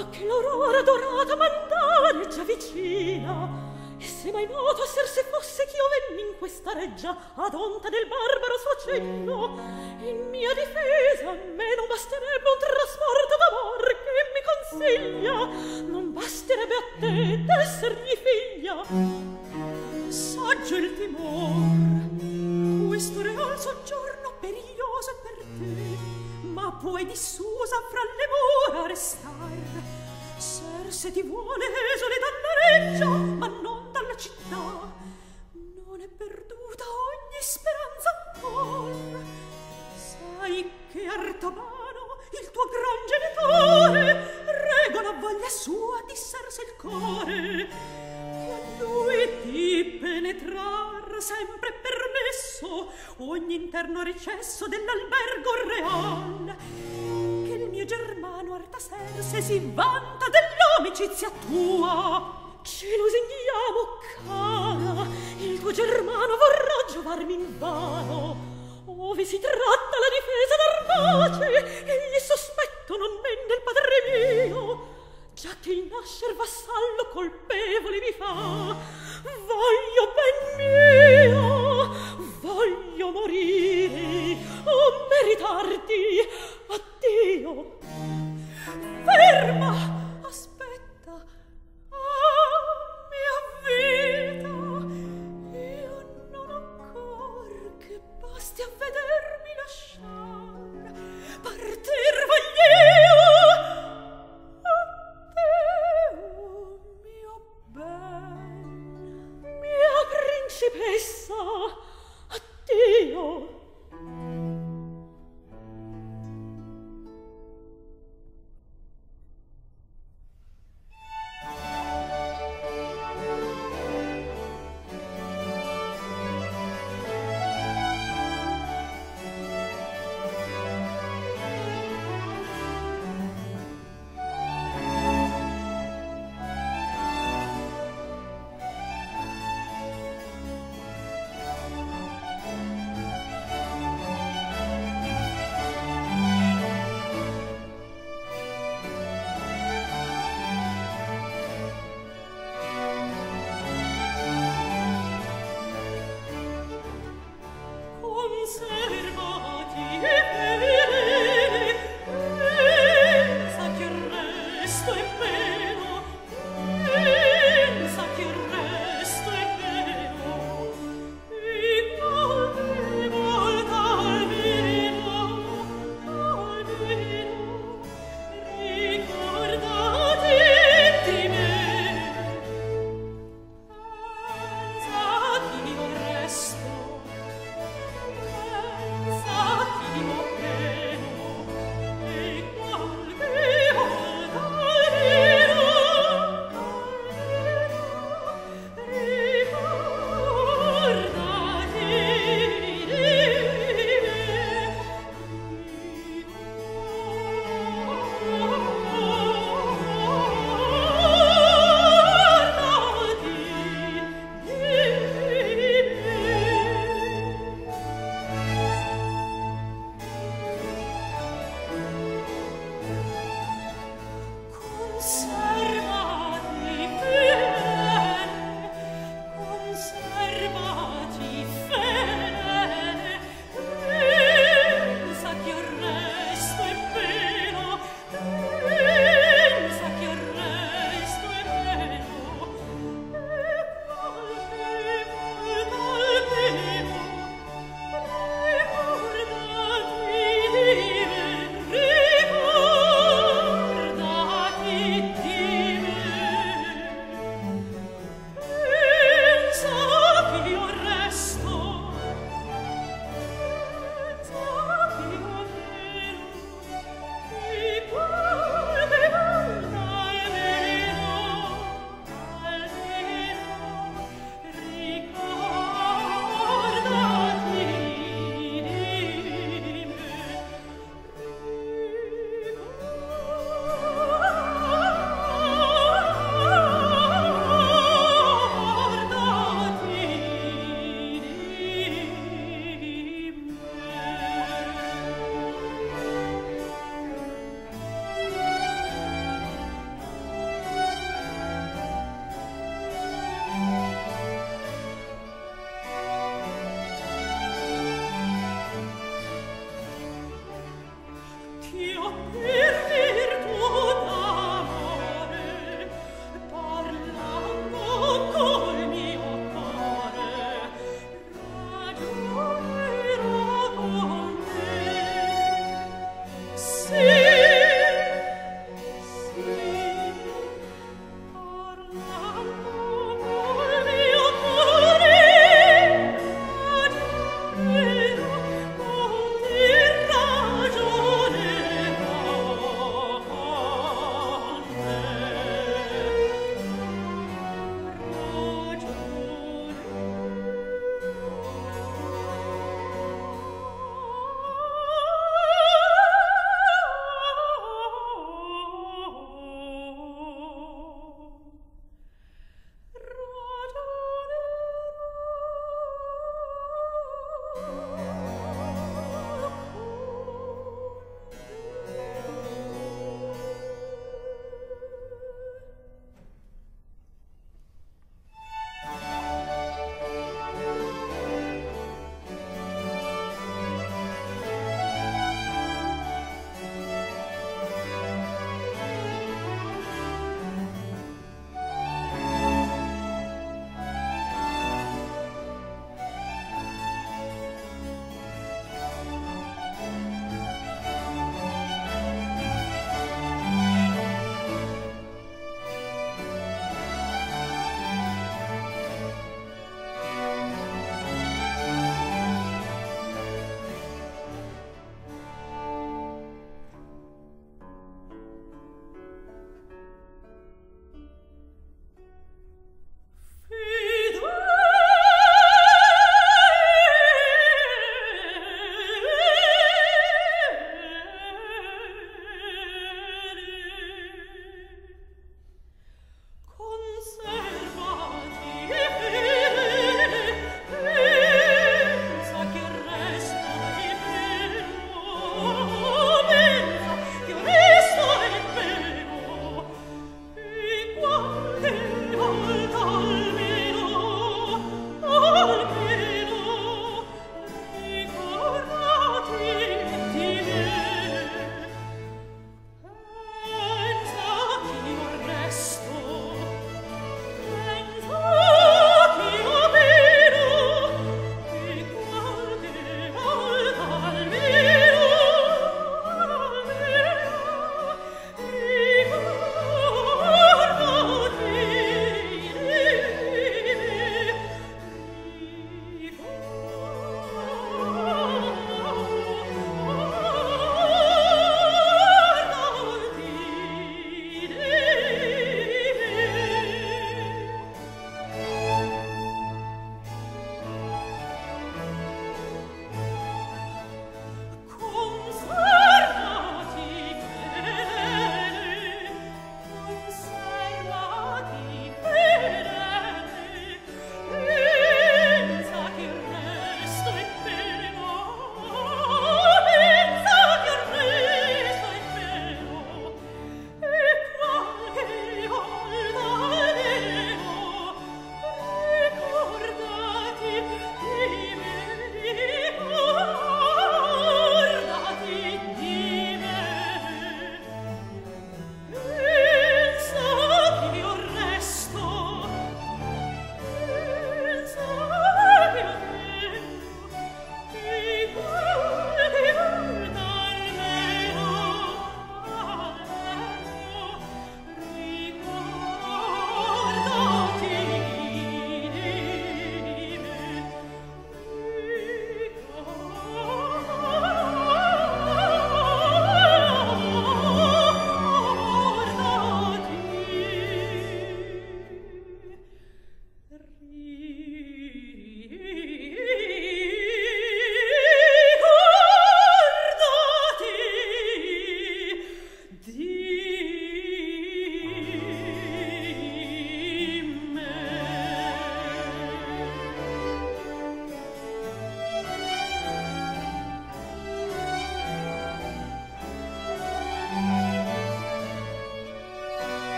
che l'aurora dorata mandare già vicina. E se mai noto esser se fosse ch'io venni in questa reggia ad onta del barbaro suo cenno, in mia difesa a me non basterebbe un trasporto d'amor che mi consiglia, non basterebbe a te d'essergli figlia. Saggio il timor, questo real soggiorno periglioso è per te, ma puoi dissusa fra le mura restar. Se ti vuole esole dalla reggia, ma non dalla città, non è perduta ogni speranza ancor. Sai che Artabano, il tuo gran genitore, regola voglia sua di serse il core, che a lui di penetrar sempre è permesso ogni interno recesso dell'albergo real, che il mio germano Artaserse si vanta dell'amicizia tua. Ci lusingiamo, cara, il tuo germano vorrà giovarmi invano, ove si tratta la difesa d'Armace, egli sospetto non men del padre mio, già che il nascer vassallo colpevole mi fa. Voglio ben mio, voglio morire o meritarti. Addio. Ferma, aspetta. Ah, mia vita, io non ho cor che basti a vedermi lasciar. Partir voglio a te, oh mio ben, mia principessa.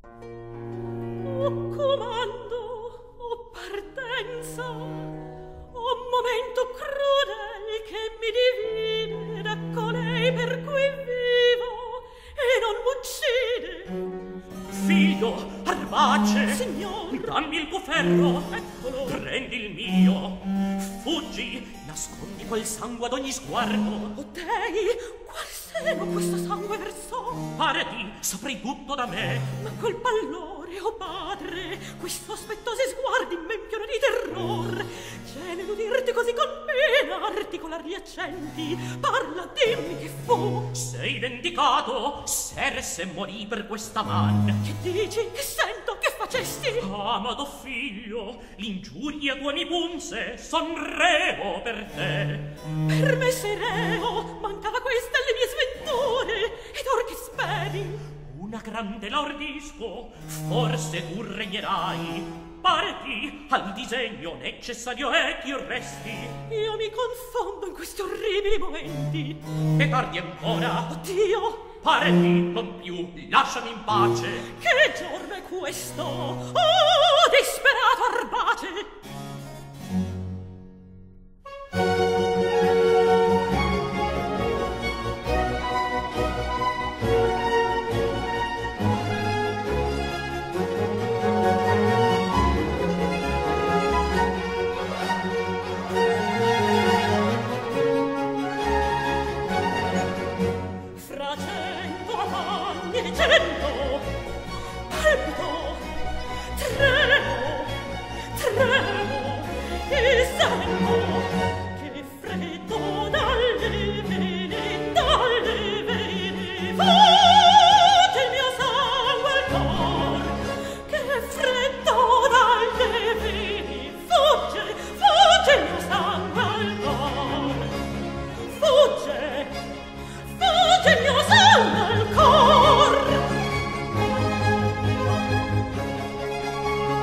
O comando, o partenza, o momento crudel che mi divide da colei per cui vivo e non m'uccide. Figlio, Arbace, Signor, dammi il tuo ferro, eccolo. prendi il mio, fuggi, nascondi quel sangue ad ogni sguardo. O dei, qual seno questo sangue versò? Parati, saprai tutto da me. Ma col pallore, o padre, quei sospettosi sguardi m'empiono di terror. Gene d'udirti così con pena, articolar gli accenti. Parla, dimmi che fu. Sei vendicato, Serse morì per questa man. Che dici? Che sento? Che facesti? Amado figlio, l'ingiuria tua mi punse, son reo per te. Per me sei reo, mancava questa alle mie sventure. Ed or che speri? Una grande la ordisco, forse tu regnerai. Parti, al disegno necessario è che resti. Io mi confondo in questi orribili momenti. E tardi ancora. Oddio! Parti, non più, lasciami in pace. Che giorno è questo? Oh, disperato Arbace! Palpito, tremo, e sento che freddo dalle vene, fugge il mio sangue al cor, che freddo dalle vene, fugge il mio sangue al cor, fugge il mio sangue al cor.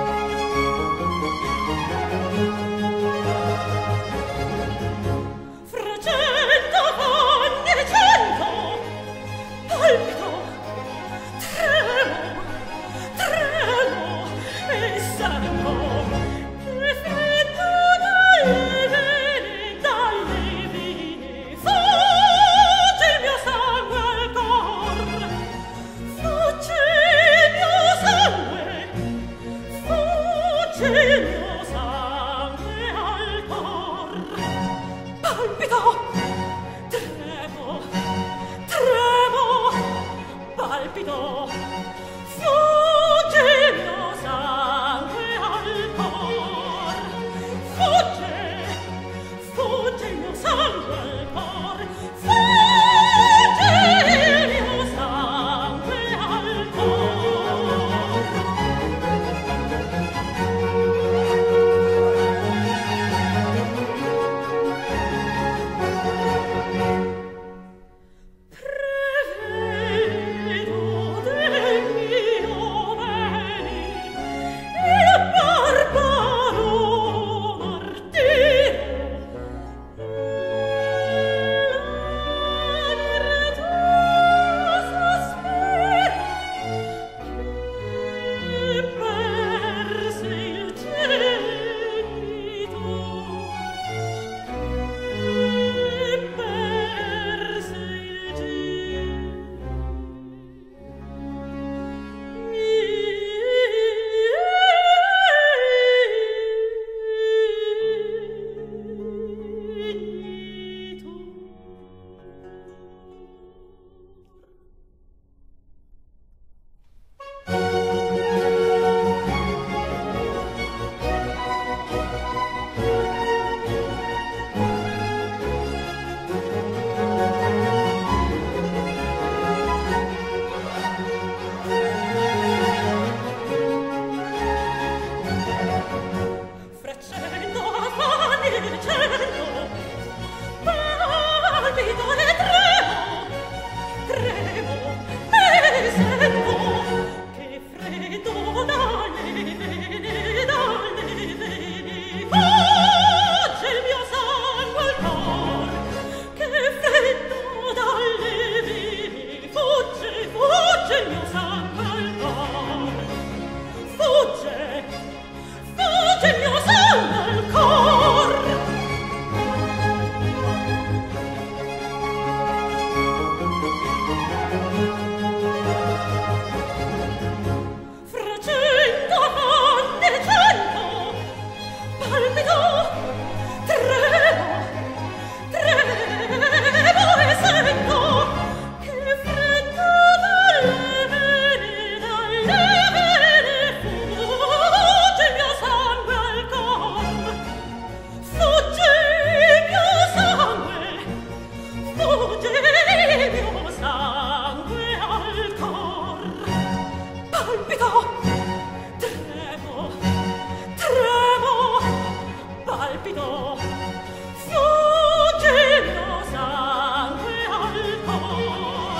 palpito, tremo, tremo, palpito, fugge il mio sangue al cor,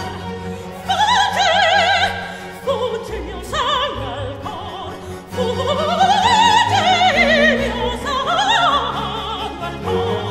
fugge il mio sangue al cor, fugge il mio sangue al cor.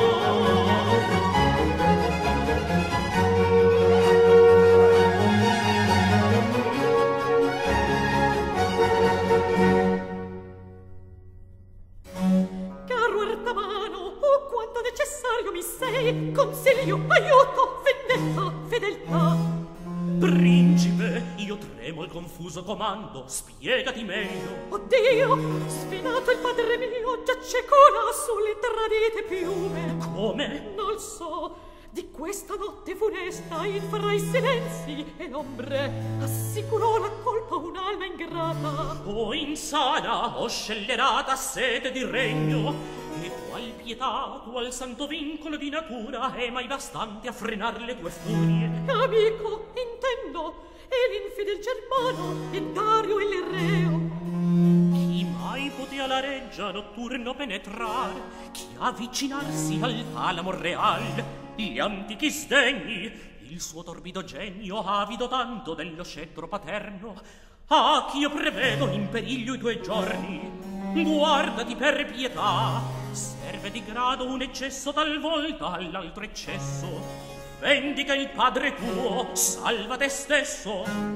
Caro Artamano, oh quanto necessario mi sei, consiglio, aiuto, vendetta, fedeltà. Principe, io tremo al confuso comando, spiegati meglio. Oddio, sfinato il padre mio, giace colà sulle tradite piume. Come? Non so, di questa notte funesta, infra i silenzi e l'ombre, assicurò la colpa un'alma ingrata. O insana, o scellerata sete di regno, e qual pietà, qual santo vincolo di natura è mai bastante a frenar le tue furie? Amico, intendo, e l'infidel Germano, e Dario il reo. Chi mai potea la reggia notturno penetrar, chi avvicinarsi al talamo real, gli antichi sdegni, il suo torbido genio avido tanto dello scettro paterno. Ah, ch'io prevedo in periglio i tuoi giorni, guardati per pietà, serve di grado un eccesso talvolta all'altro eccesso. Vendica il padre tuo, salva te stesso.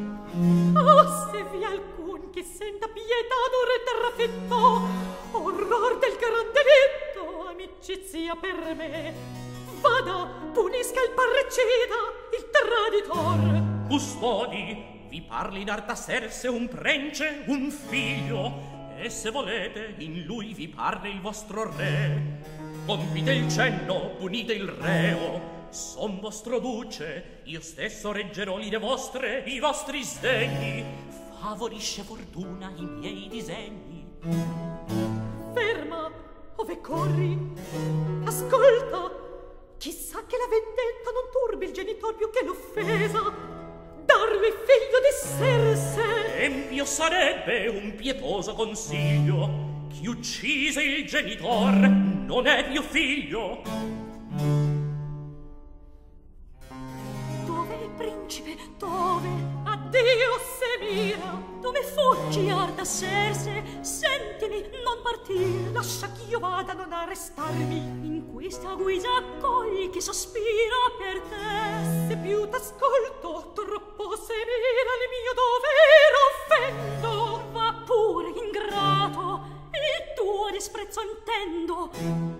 Oh, se vi alcun che senta pietà d'un trafitto, orror del gran delitto, amicizia per me, vada, punisca il parricida, il traditor. Custodi, vi parli in Artaserse un prence, un figlio, e se volete in lui vi parli il vostro re. Compite il cenno, punite il reo, son vostro duce, io stesso reggerò l'ire vostre, i vostri sdegni, favorisce fortuna i miei disegni. Ferma, ove corri? Ascolta, chissà che la vendetta non turbi il genitor più che l'offesa. Darvi figlio di Serse. Empio sarebbe un pietoso consiglio, chi uccise il genitor non è più figlio. Dove, principe, dove? Addio, Semira. Dove fuggi, Artaserse? Sentimi, non partir. Lascia ch'io vada, non arrestarmi. In questa guisa accogli chi sospira per te. Se più t'ascolto, troppo, Semira, il mio dovere offendo. Va pure, ingrato, il tuo disprezzo intendo.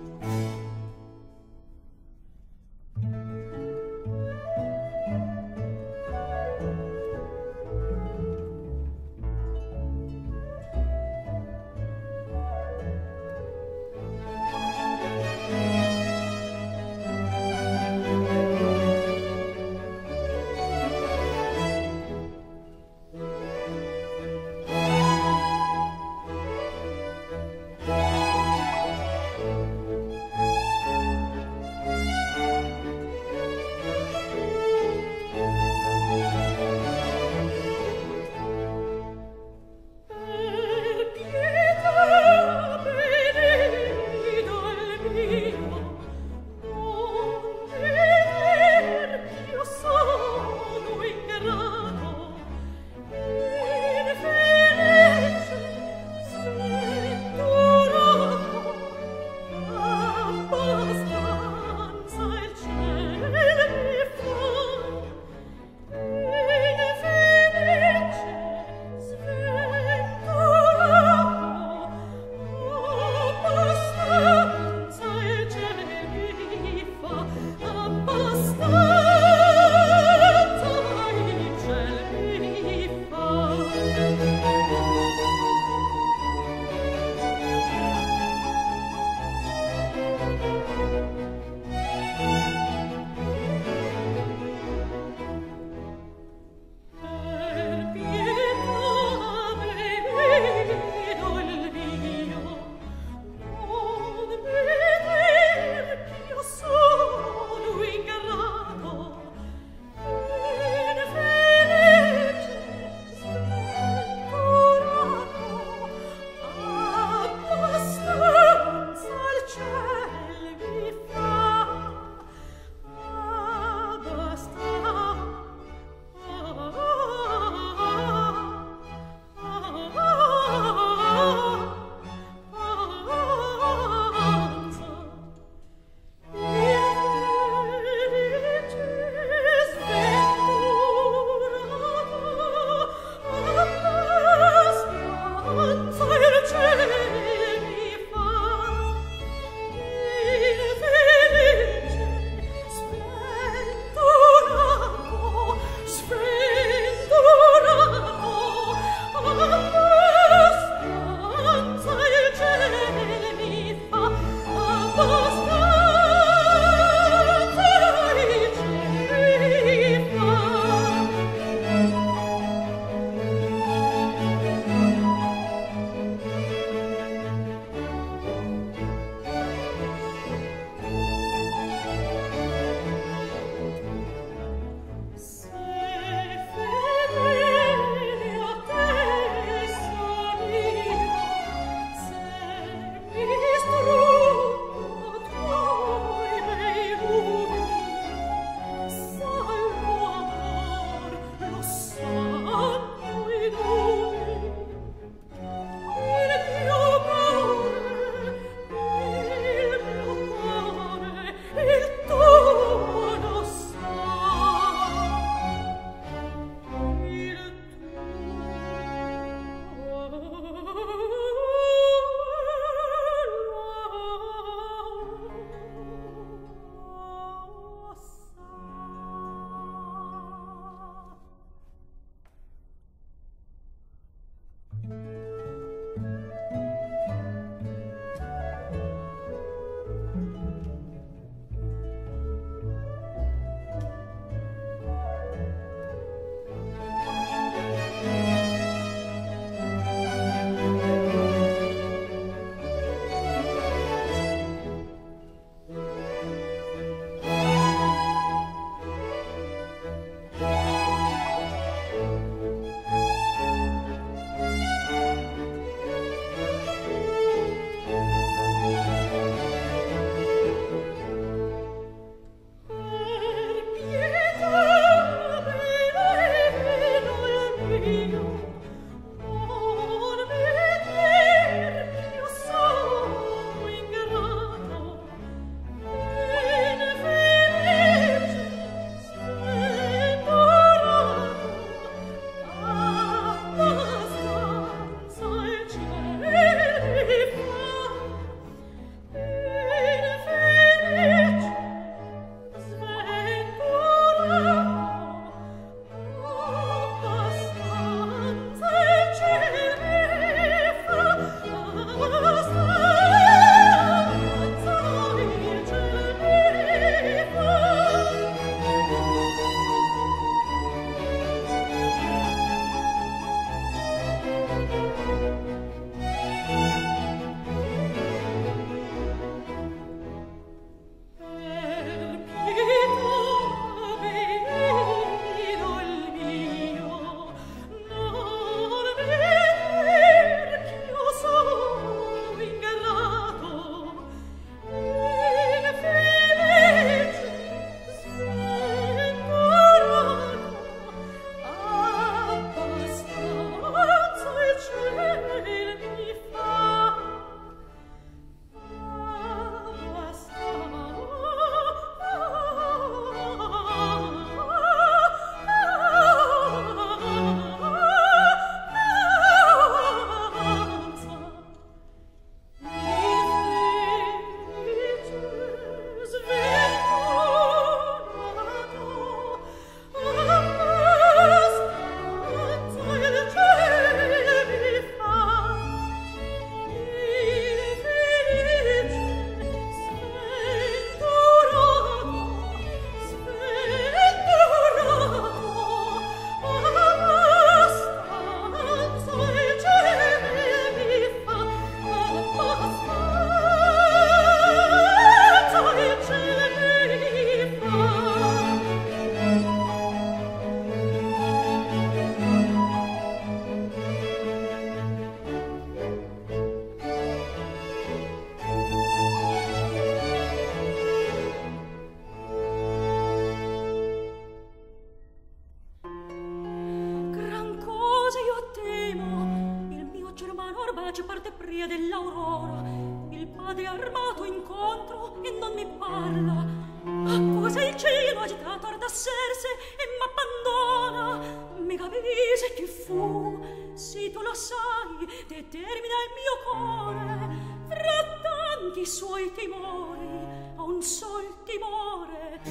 pace parte pria dell'aurora, il padre armato incontro e non mi parla. Accusa il cielo agitato ardasserse e m'abbandona. Mi capisce chi fu, sì tu lo sai, determina il mio cuore. Fra tanti suoi timori, a un sol timore.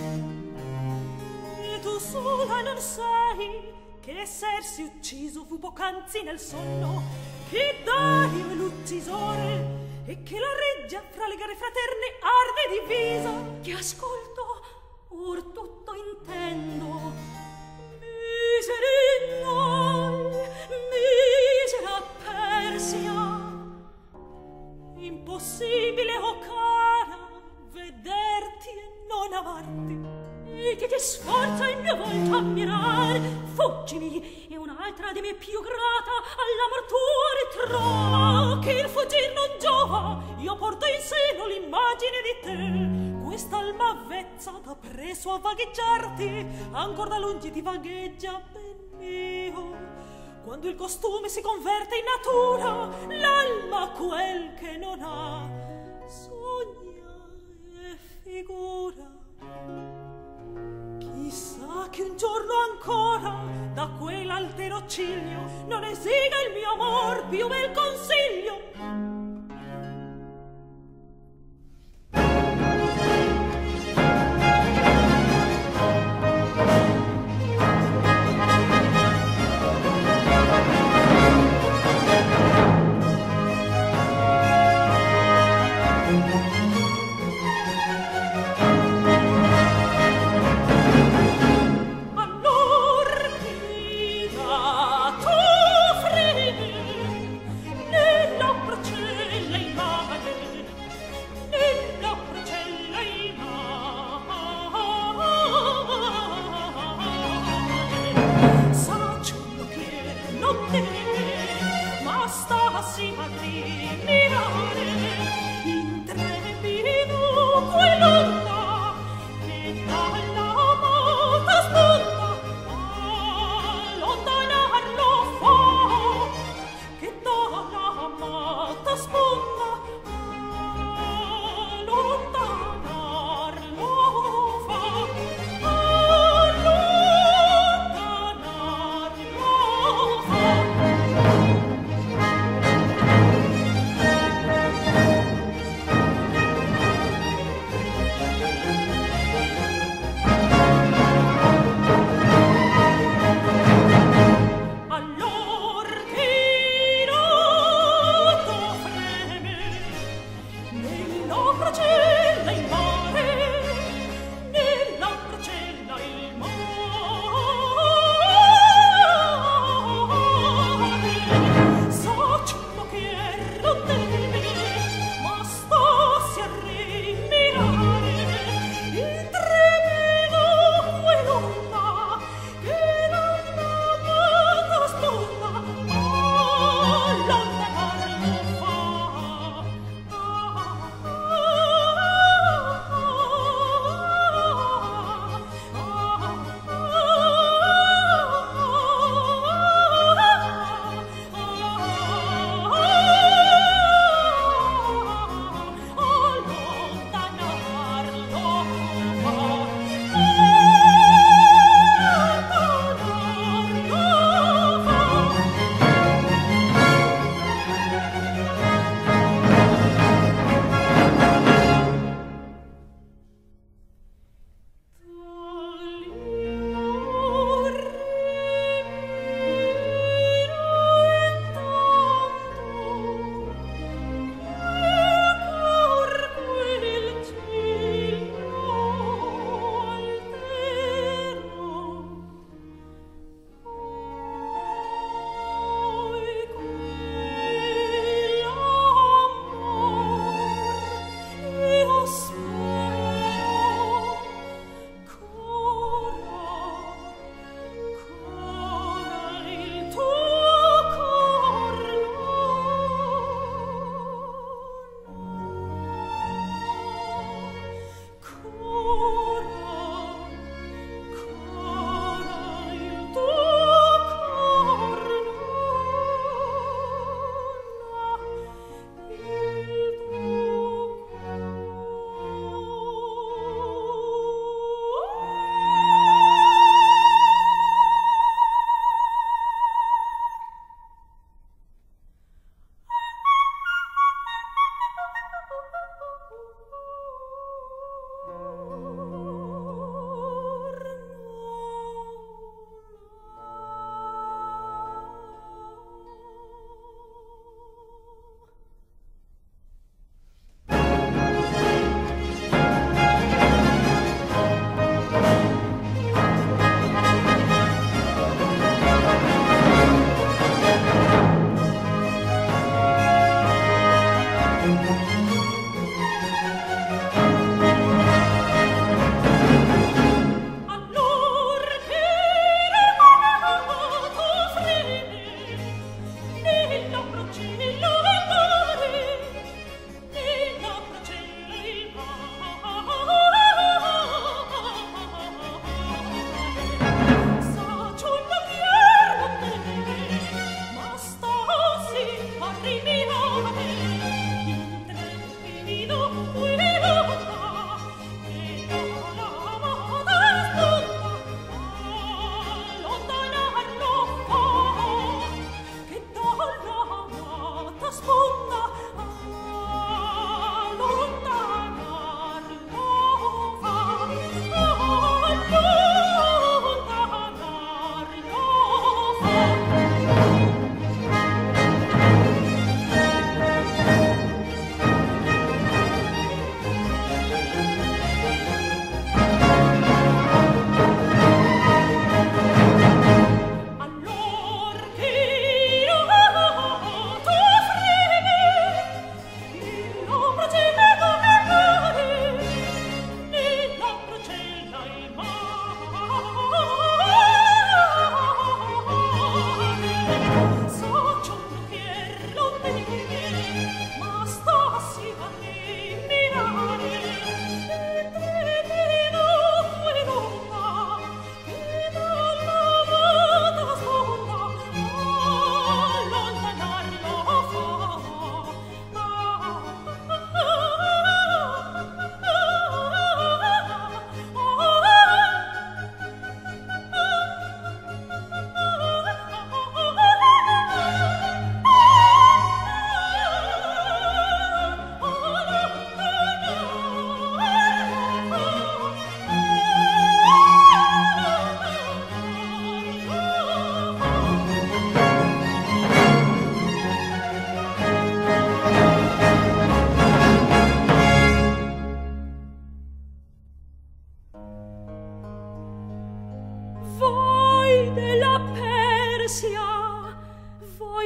E tu sola non sai che essersi ucciso fu poc'anzi nel sonno, che Dario è l'uccisore e che la reggia fra le gare fraterne arde divisa. Che ascolto, or tutto intendo. Miseri noi, misera Persia, impossibile, o cara, vederti e non amarti. E che ti sforza il mio volto a mirar, fuggimi, e un'altra di me più grata all'amor tuo ritrova. Che il fuggir non giova, io porto in seno l'immagine di te. Quest'alma avvezza preso a vagheggiarti, ancor da lungi ti vagheggia, ben mio. Quando il costume si converte in natura, l'alma quel che non ha sogna e figura. Chissà che un giorno ancora da quell'altero ciglio non esiga il mio amor più bel consiglio.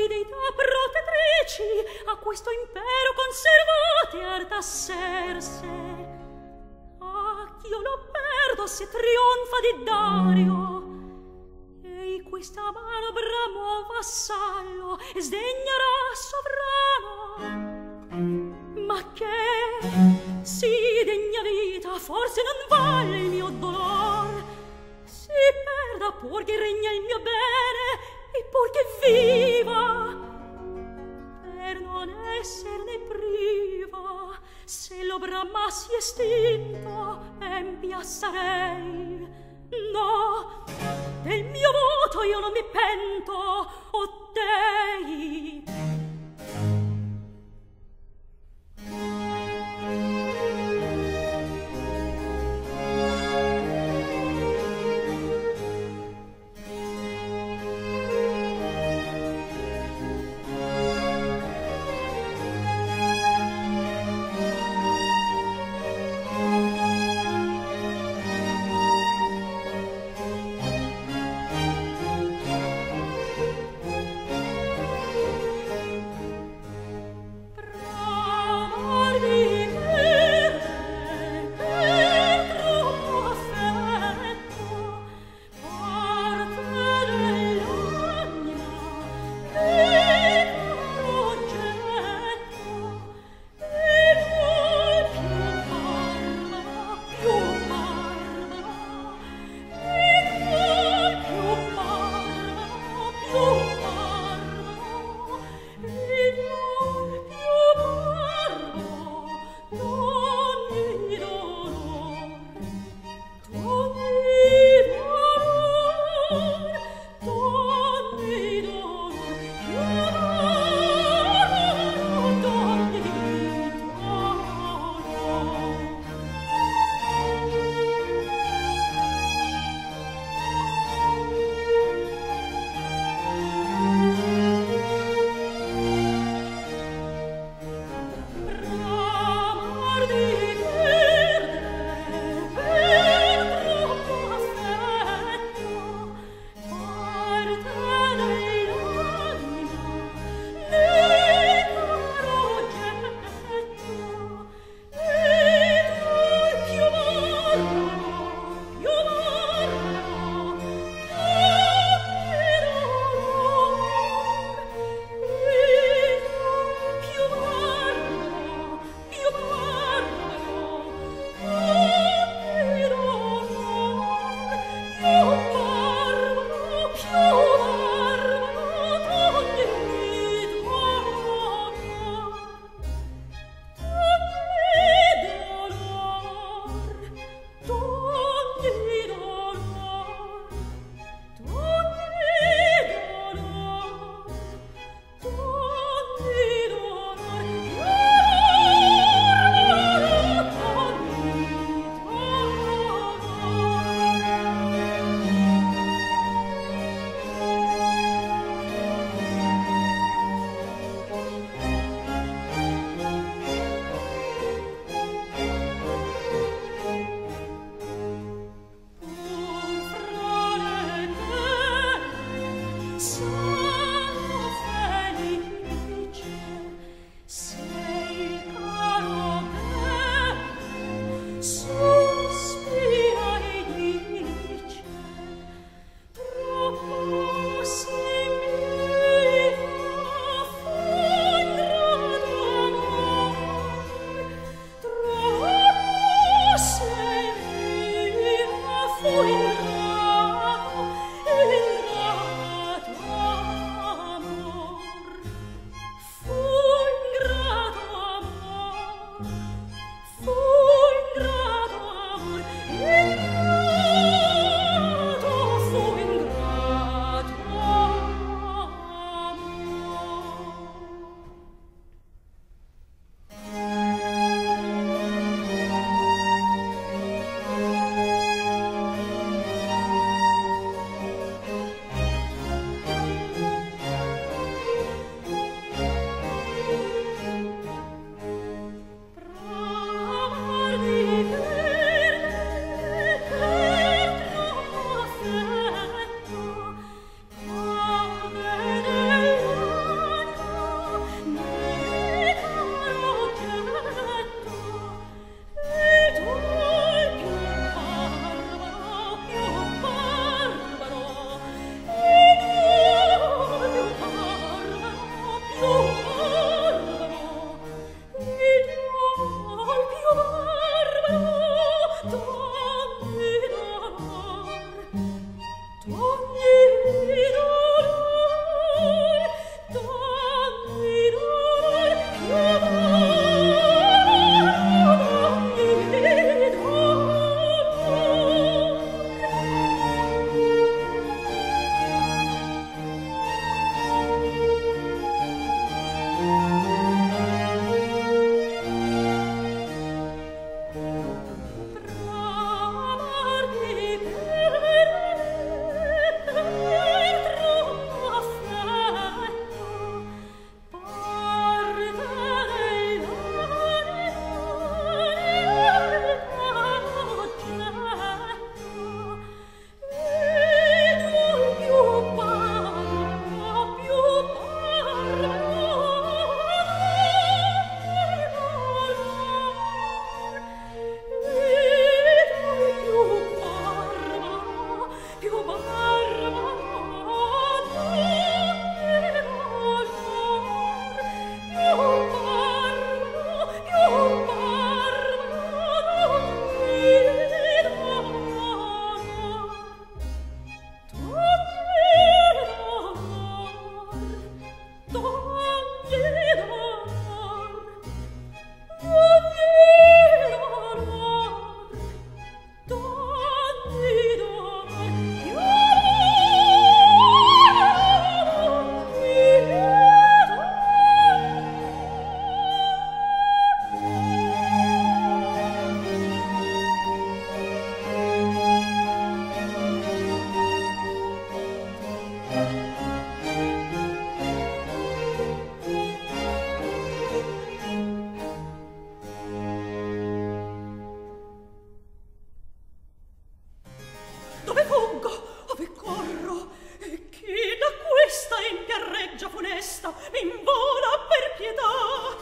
voi deità protettrici a questo impero conservate artasserse. Ah, ch'io lo perdo se trionfa di Dario, ei questa mano bramo vassallo e sdegnerà sovrano. Ma che si degna vita forse non vale il mio dolor, si perda pur che regna il mio bene e pur che viva, per non esserne priva. Se lo bramassi estinto empia sarei. No, del mio voto io non mi pento, o dei. m'invola per pietà,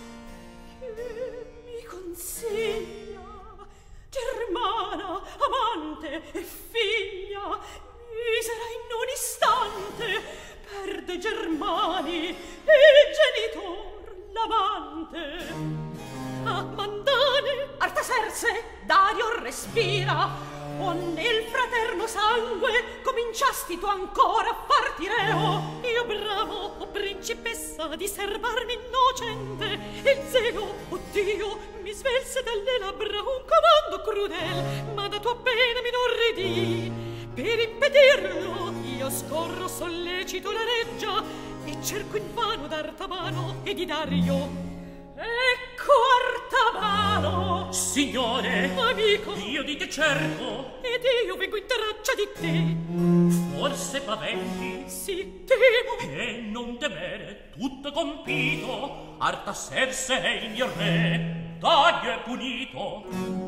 che mi consiglia, germana, amante e figlia, misera in un istante, perde Germani e genitor l'amante. Ah, Mandane, Artaserse, Dario respira, o nel fraterno sangue cominciasti tu ancora a farti reo. Io bramo, o principessa, di serbarmi innocente, il zelo, o Dio, mi svelse dalle labbra un comando crudel, ma da tua pena mi non ridì. Per impedirlo io scorro sollecito la reggia e cerco invano d'Artabano e di Dario. Ecco Artabano, signore, amico, io di te cerco, ed io vengo in traccia di te. Forse paventi? Sì, temo. E non temere, tutto compito, Artaserse è il mio re, Dario è punito.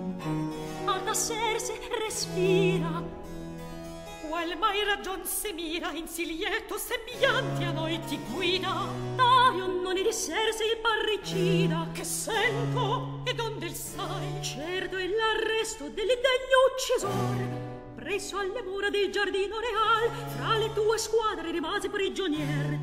Artaserse respira, qual mai ragion se mira, in sì lieto sembianti a noi ti guida. Dario non è di Serse il parricida, che sento e donde il sai. Certo è l'arresto dell'indegno uccisore, presso alle mura del giardino real, fra le tue squadre rimase prigionier.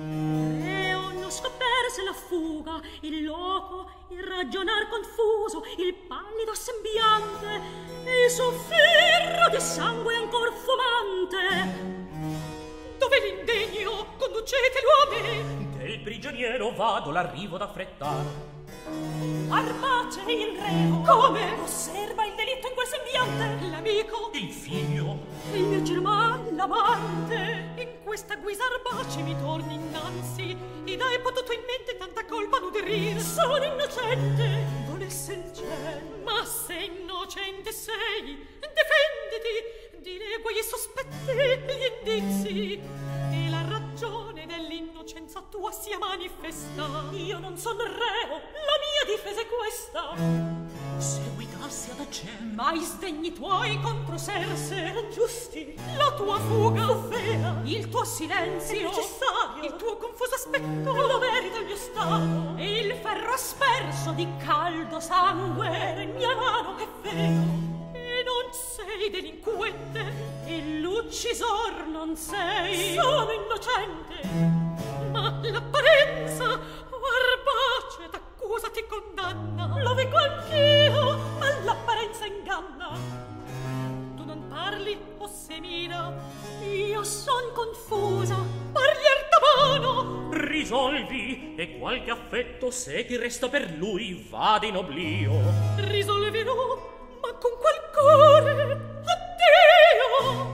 Reo non scoperse la fuga, il loco, il ragionar confuso, il pallido sembiante, il soffierro di sangue ancor fumante. Dove l'indegno? Conducetelo a me. Del prigioniero vado, l'arrivo d'affrettare. Arpace il reo. Come? Osserva il delitto in quel sembiante. L'amico, il figlio, il mio German, l'amante. In questa guisa Arpace mi torni innanzi, ed hai potuto in mente tanta colpa nutrir. Sono innocente, volesse il cielo. Ma se innocente sei, difenditi, dilegua i sospetti, gli indizi, e la ragione dell'innocenza tua sia manifesta. Io non son reo, la mia difesa è questa. seguitassi ad accen. Ma i sdegni tuoi contro Serse erano giusti. La tua fuga fu vera, il tuo silenzio è necessario, il tuo confuso aspetto lo merita il mio stato, e il ferro asperso di caldo sangue era in mia mano, è vero. E non sei delinquente, e l'uccisor non sei. Sono innocente, ma l'apparenza, Arpace, t'accusa, ti condanna. Lo vengo anch'io, ma l'apparenza inganna. Tu non parli, o semina? Io son confusa. Parli Artabano. Risolvi, e qualche affetto, se ti resta per lui, vada in oblio. Risolverò, ma con qual cuore? Addio!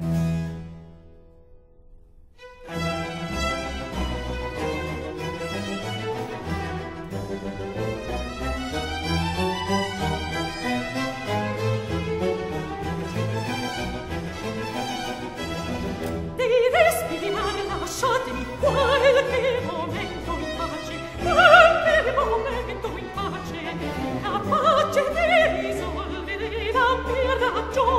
Dei vespi di mare, lasciatemi qualche momento in pace, qualche momento in pace, capace di risolvere la mia ragione.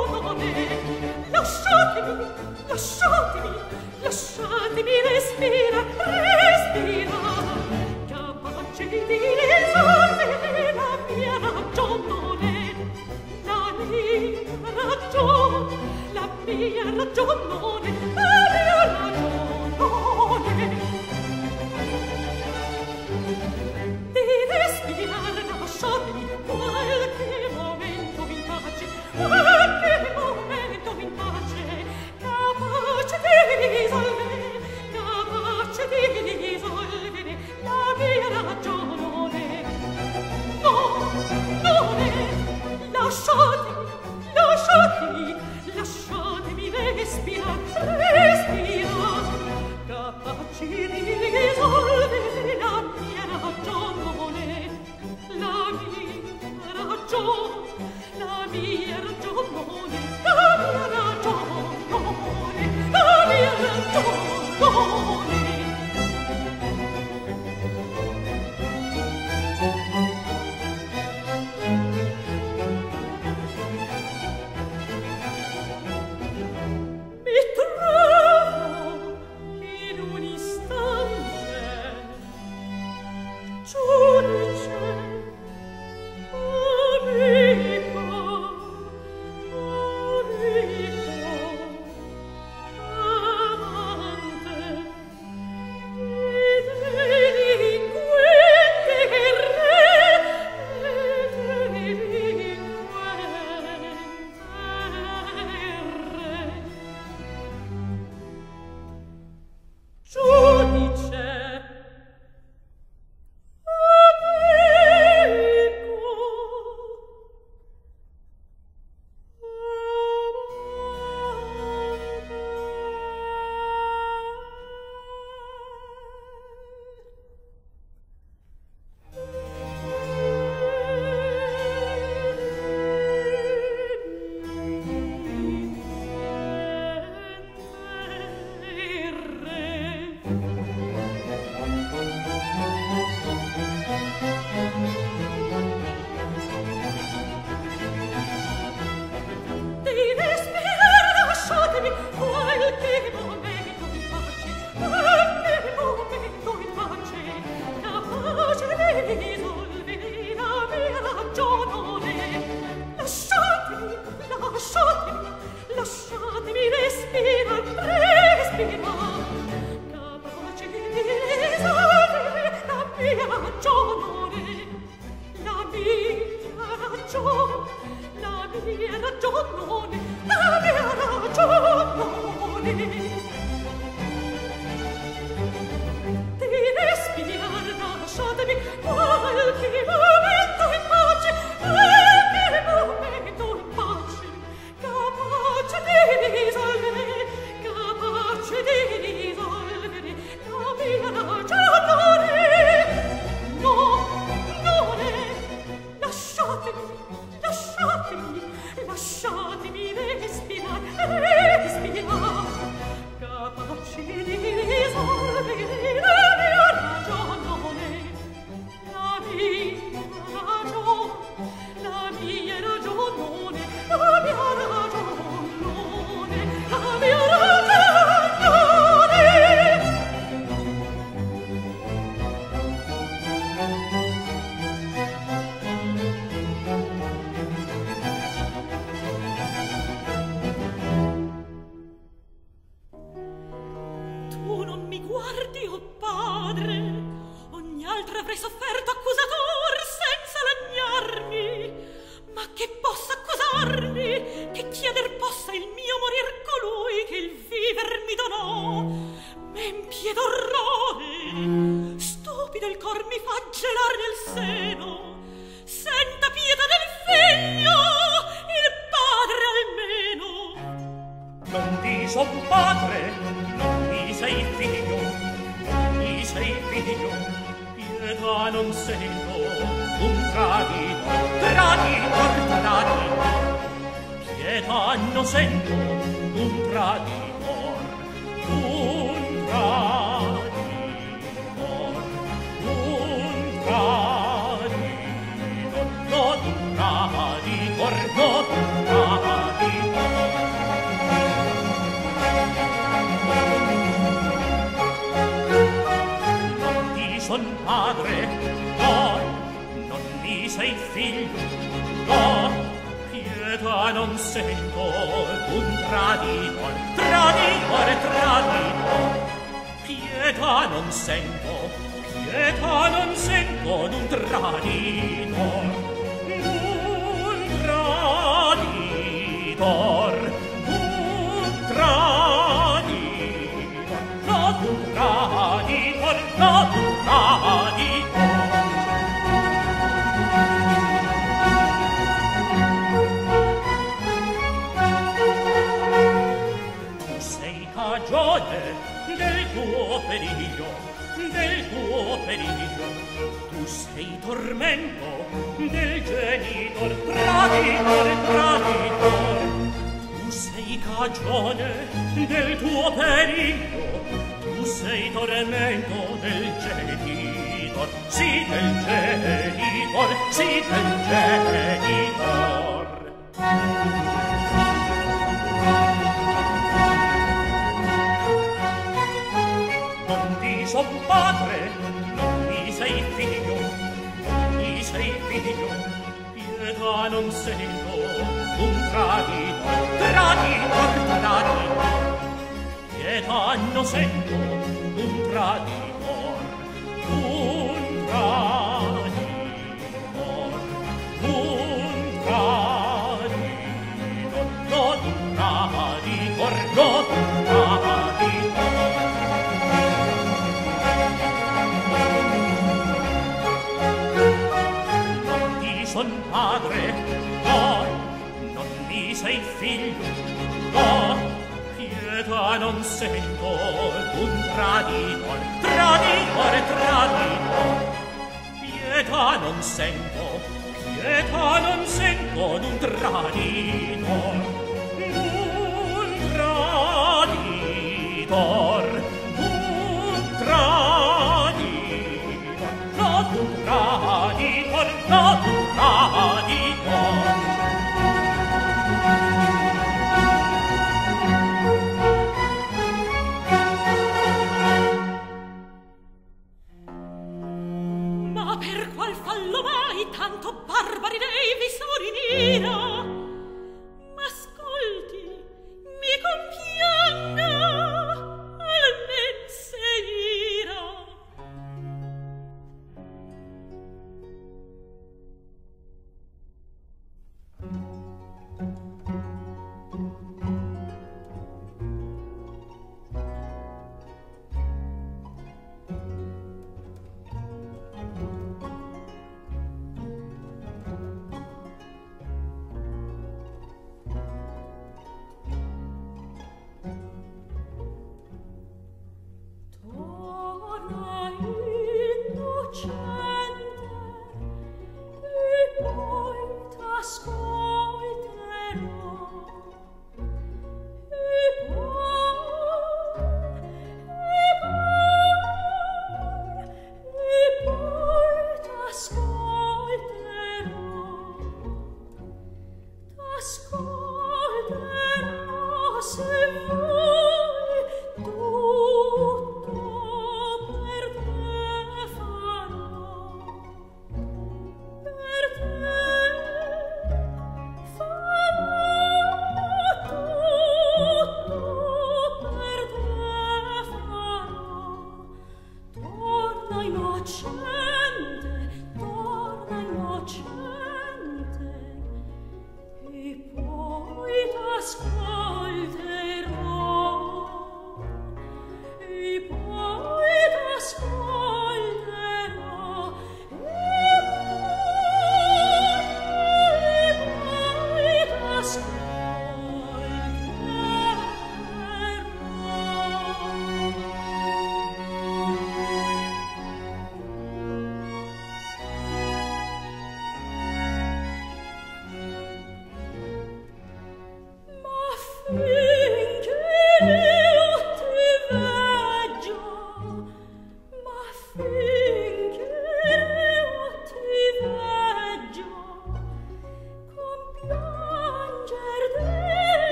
Son padre, non mi sei figlio, pietà non sento un traditor, traditor, traditor. Pietà non sento un traditor, un traditor, un traditor, non un traditor, non un traditor. Non ti son padre, no, non mi sei figlio, no. Pietà non sento un traditor, traditor, traditor. Pietà non sento un traditor, un traditor, un traditor, non un traditor, non un traditor. Per qual fallo mai tanto barbari dei visori nera? M'ascolti, mi compianga, almen se ira.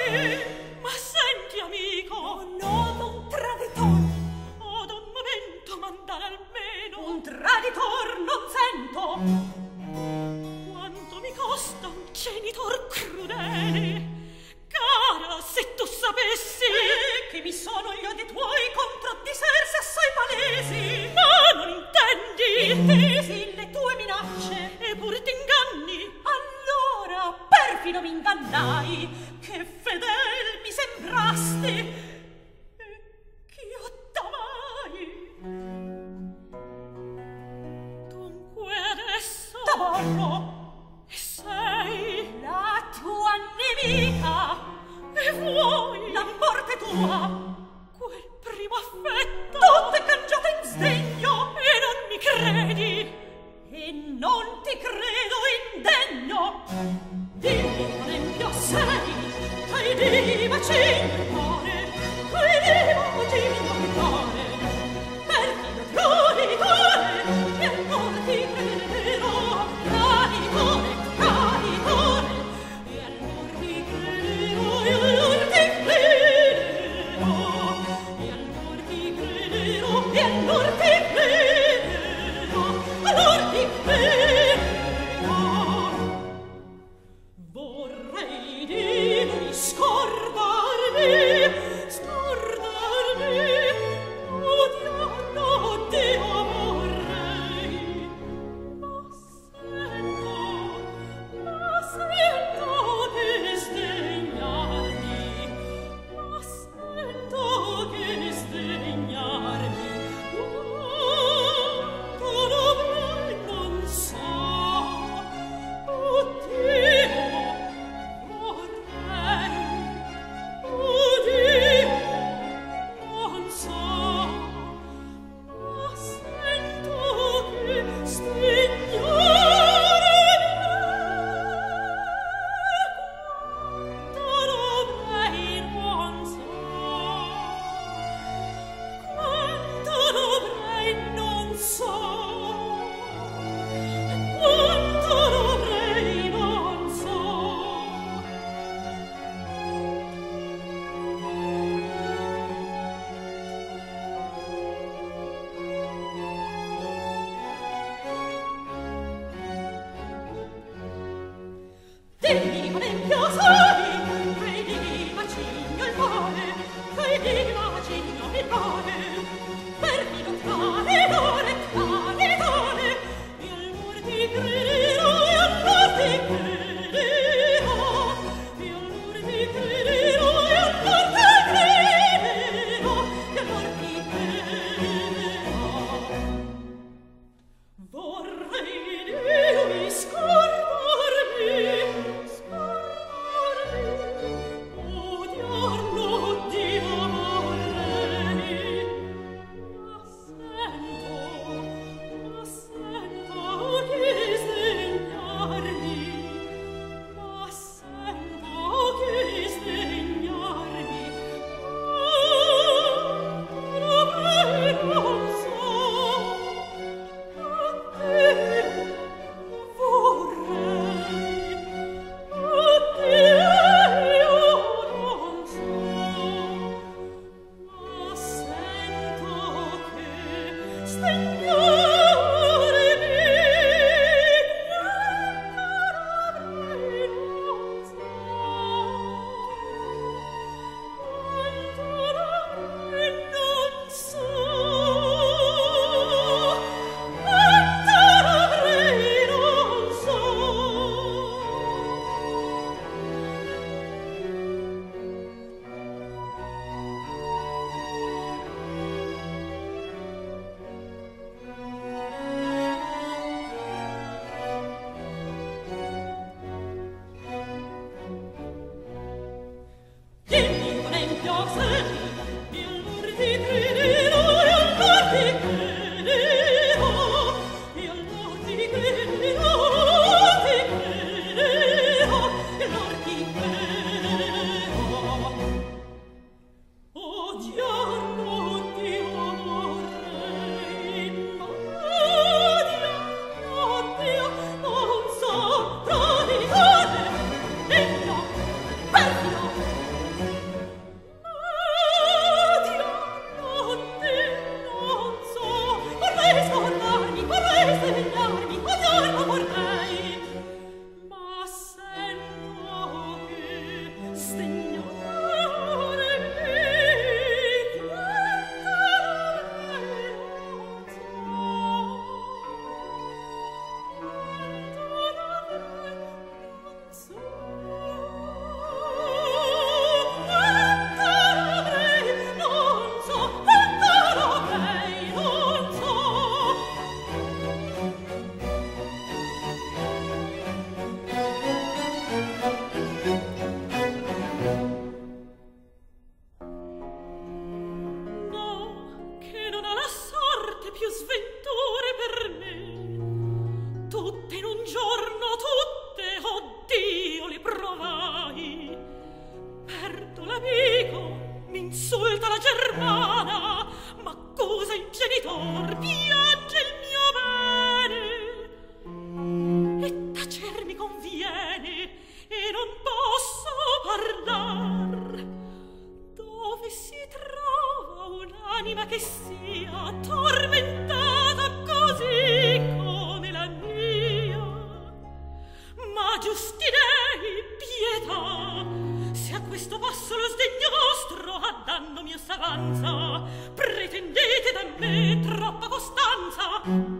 Ma senti, amico, noto un traditor. ad un momento mandare almeno Un traditor non sento. quanto mi costa un genitor crudele. Cara, se tu sapessi Che mi sono gli odi tuoi contraddisersi assai palesi. ma non intendi Intesi le tue minacce. e pur t'inganni. Allora perfido mi ingannai, che fedel mi sembrasti, e ch'io t'amai. Dunque adesso T'aborro, sei la tua nemica, e vuoi la morte tua, quel primo affetto tutte cangiate in sdegno, e non mi credi. e non ti credo indegno. Dimmi, ad esempio, sei, che di bacino il cuore, che di bacino il cuore, perfido traditore, e non ti crederò, traditore, traditore, e allora ti crederò, e allora ti crederò, e allora ti crederò, e allora ti crederò, allora ti crederò. Vorrei di scordarmi germana, m'accusa il genitor, piange il mio bene, e tacer mi conviene, e non posso parlar. Dove si trova un'anima che sia tormentata così come la mia? Ma giusti dei, pietà, se a questo passo lo sdegno vostro a danno mia savanza pretendete da me troppa costanza.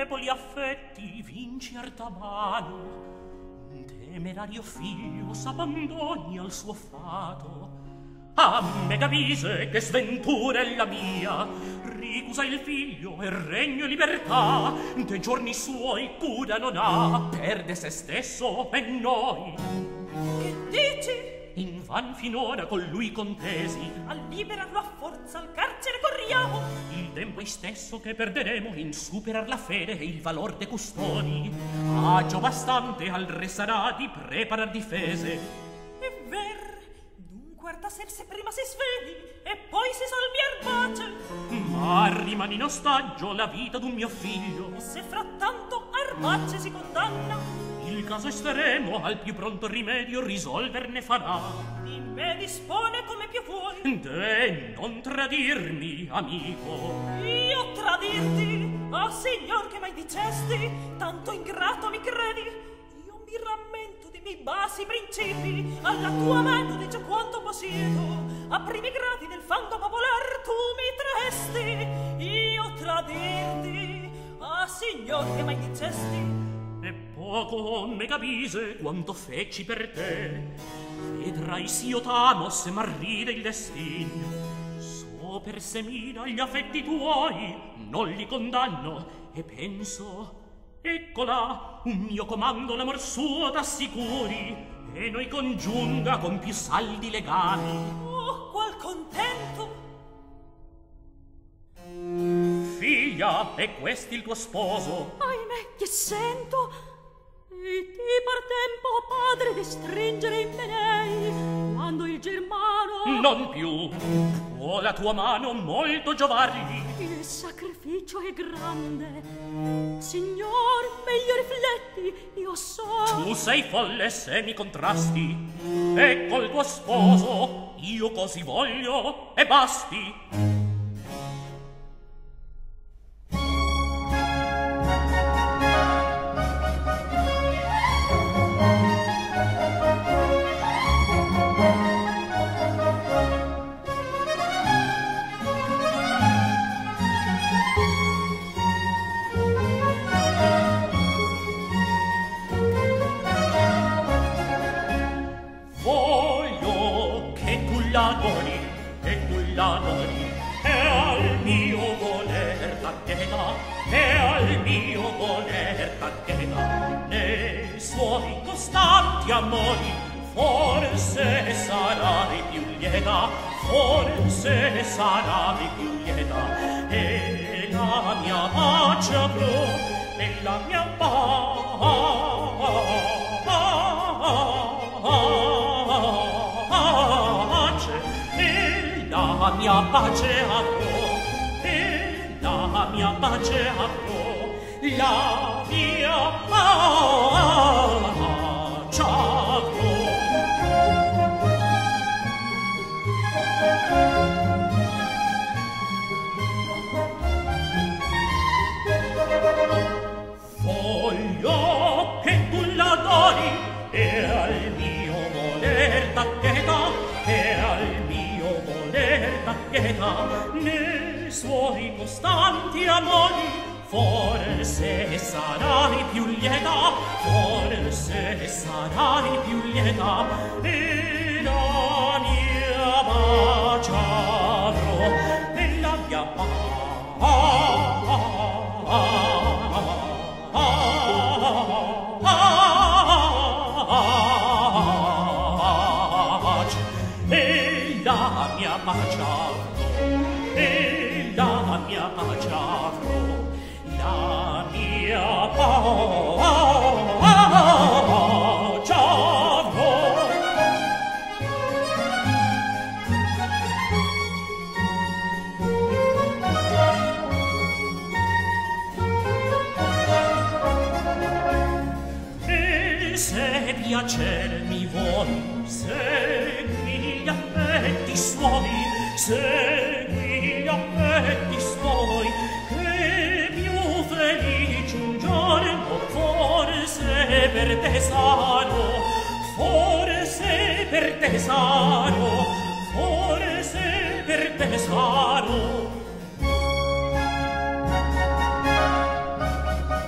deboli affetti vinci artamano, temerario figlio s'abbandoni al suo fato. A me capise che sventura è la mia, ricusa il figlio e regno e libertà, de giorni suoi cura non ha, perde se stesso e noi. Che dici? Invan finora con lui contesi, A liberarlo a forza al carcere corriamo. il tempo è stesso che perderemo in superar la fede e il valor de custodi. Agio bastante al re sarà di preparar difese. È ver, dunque artaser se prima si svegli e poi si salvi arbace. Ma rimane in ostaggio la vita d'un mio figlio. E se frattanto arbace si condanna, Il caso estremo al più pronto rimedio risolverne farà. di me dispone come più vuoi. De non tradirmi, amico. Io tradirti, ah signor che mai dicesti, tanto ingrato mi credi. Io mi rammento di miei bassi principi, alla tua mano dice quanto possiedo. A primi gradi del fango popolar tu mi traesti. Io tradirti, ah signor che mai dicesti. E poco me capise quanto feci per te. Vedrai s'io t'amo se m'arride il destino. So per semina gli affetti tuoi, non li condanno e penso, eccola, un mio comando l'amor suo t'assicuri e noi congiunga con più saldi legami. Oh, qual contento! Figlia, è questi il tuo sposo? Ahimè, che sento, e ti par tempo, padre, di stringere in me lei, quando il germano Non più, può la tua mano molto giovargli. il sacrificio è grande. Signor, meglio rifletti, io so. Tu sei folle se mi contrasti, e col tuo sposo io così voglio e basti. Voglio che tu l'adori, che tu l'adori, e al mio voler t'attena, e al mio voler t'attena. Nei suoi costanti amori forse sarai più lieta, forse sarai più lieta, e la mia pace avrò, e la mia la mia pace avrò, e la mia pace avrò, la mia pace avrò. Voglio che tu l'adori, e al mio voler t'attena, e al mio voler t'attena. Nei suoi costanti amori forse sarai più lieta, forse sarai più lieta, e la mia pace avrò, e la mia e la mia pace avrò, e la mia pace avrò, la mia pace avrò. E se piacer mi vuoi, segui gli affetti suoi, segui gli affetti suoi, che più felice un giorno forse per te sarò, forse per te sarò, forse per te sarò.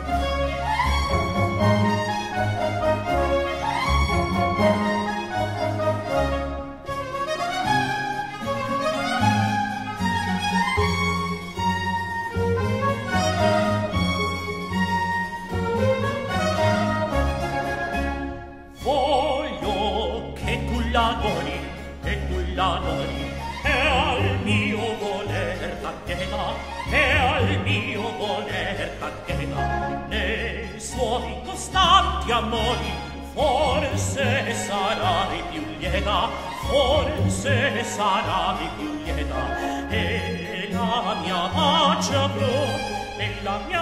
doni, e tu la doni, e al mio voler t'accheta, e al mio voler t'accheta, ne suoi costanti amori, forse sarai più lieta, forse sarai più lieta, e la mia pace avrò, e la mia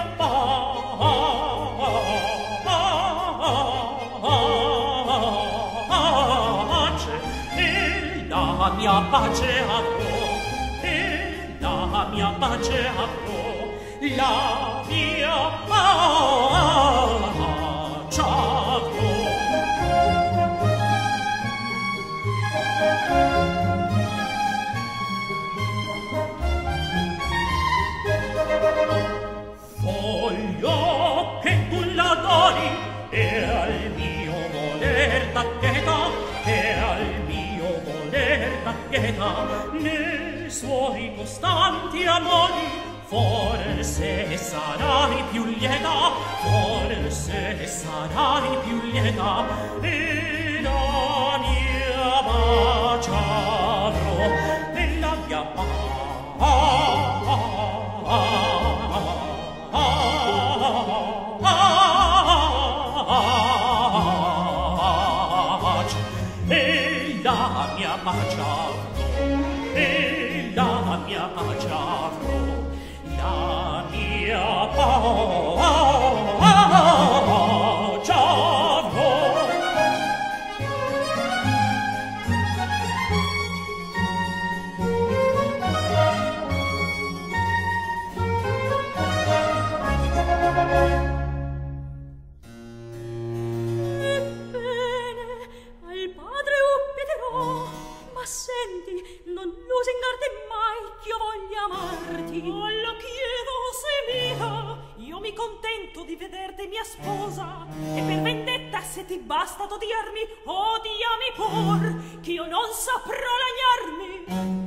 pace, e la mia pace avrò, e la mia pace avrò, la mia pace avrò. Voglio che tu la doni, e al mio voler t'accheta, e al mio voler t'accheta, ne suoi costanti amori, forse sarai più lieta, forse sarai più lieta, e la mia pace avrò, e la mia pace, e la mia pace avrò, e la mia pace avrò, la mia pace avrò. Senti, non lusingarti mai ch'io voglia amarti. Oh, lo chiedo se mia, io mi contento di vederti mia sposa, e per vendetta se ti basta d'odiarmi, odiami pur, ch'io non saprò lagnarmi.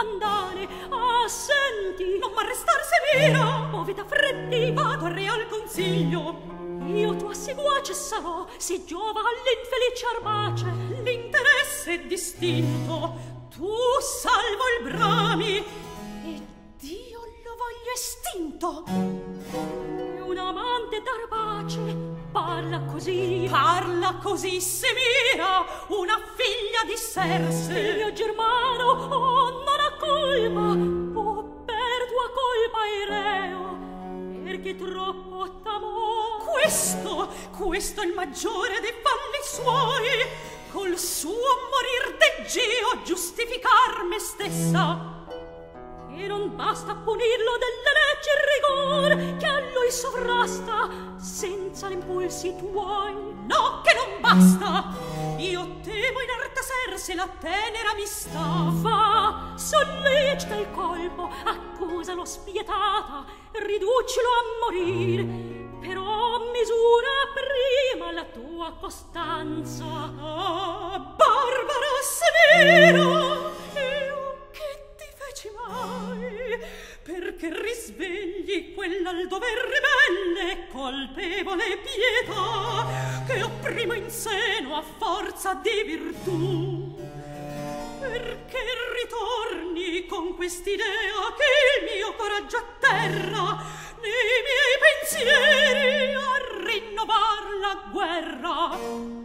domandare. Ah, senti, non m'arrestar severa, movita freddi, vado al real consiglio. Io tua seguace sarò, se giova all'infelice Arbace. L'interesse è distinto, tu salvo il brami, e Dio lo voglio estinto. Un amante d'Arbace parla così Semira, una figlia di Serse. Il mio Germano, oh, non ha colpa, oh, per tua colpa è reo, perché troppo t'amò. Questo è il maggiore dei falli suoi, col suo morir deggio giustificar me stessa. E non basta punirlo delle leggi il rigor che a lui sovrasta, senza l'impulsi tuoi. No, che non basta! Io temo inerte Serse la tenera amistà. Va, sollecita il colpo, accusalo spietata, riducilo a morir. Però misura prima la tua costanza. Ah, barbara severa, io che ti feci mai, perché risvegli quell'al dover ribelle colpevole pietà che opprimo in seno a forza di virtù. Perché ritorni con quest'idea che il mio coraggio atterra nei miei pensieri a rinnovar la guerra.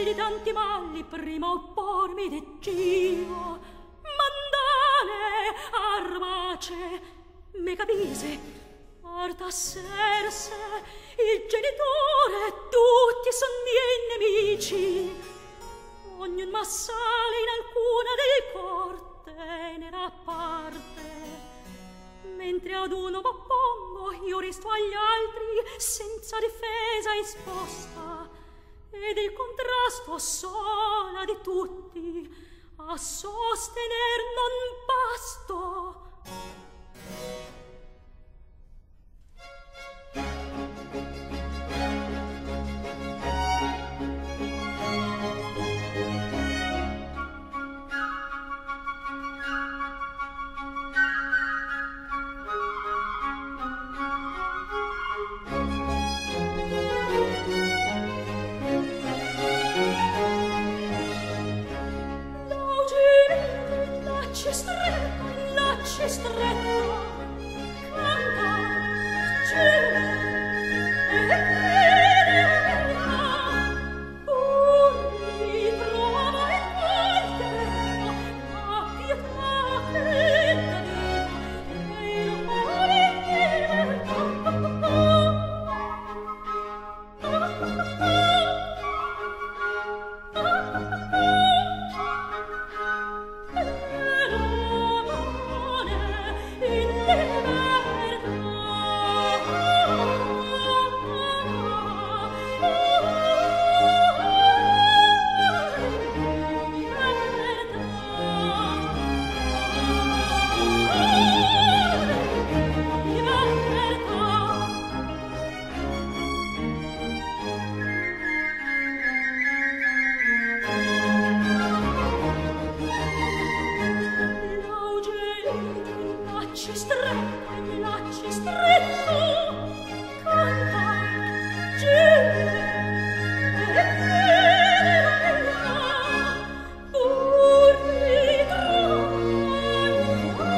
di tanti mali prima oppormi decido. Mandane, armace, me capise, porta serse, il genitore, tutti son miei nemici. Ognun massale in alcuna dei cor tenera parte. Mentre ad uno m'oppongo, io resto agli altri senza difesa esposta. Ed il contrasto sola di tutti a sostener non basto. Lacci stretta, canta, cielo, e verità, pur ritrova e qualche a pietà fredda e il mare lacci stretto, canta, cielo, e verità, pur ritrova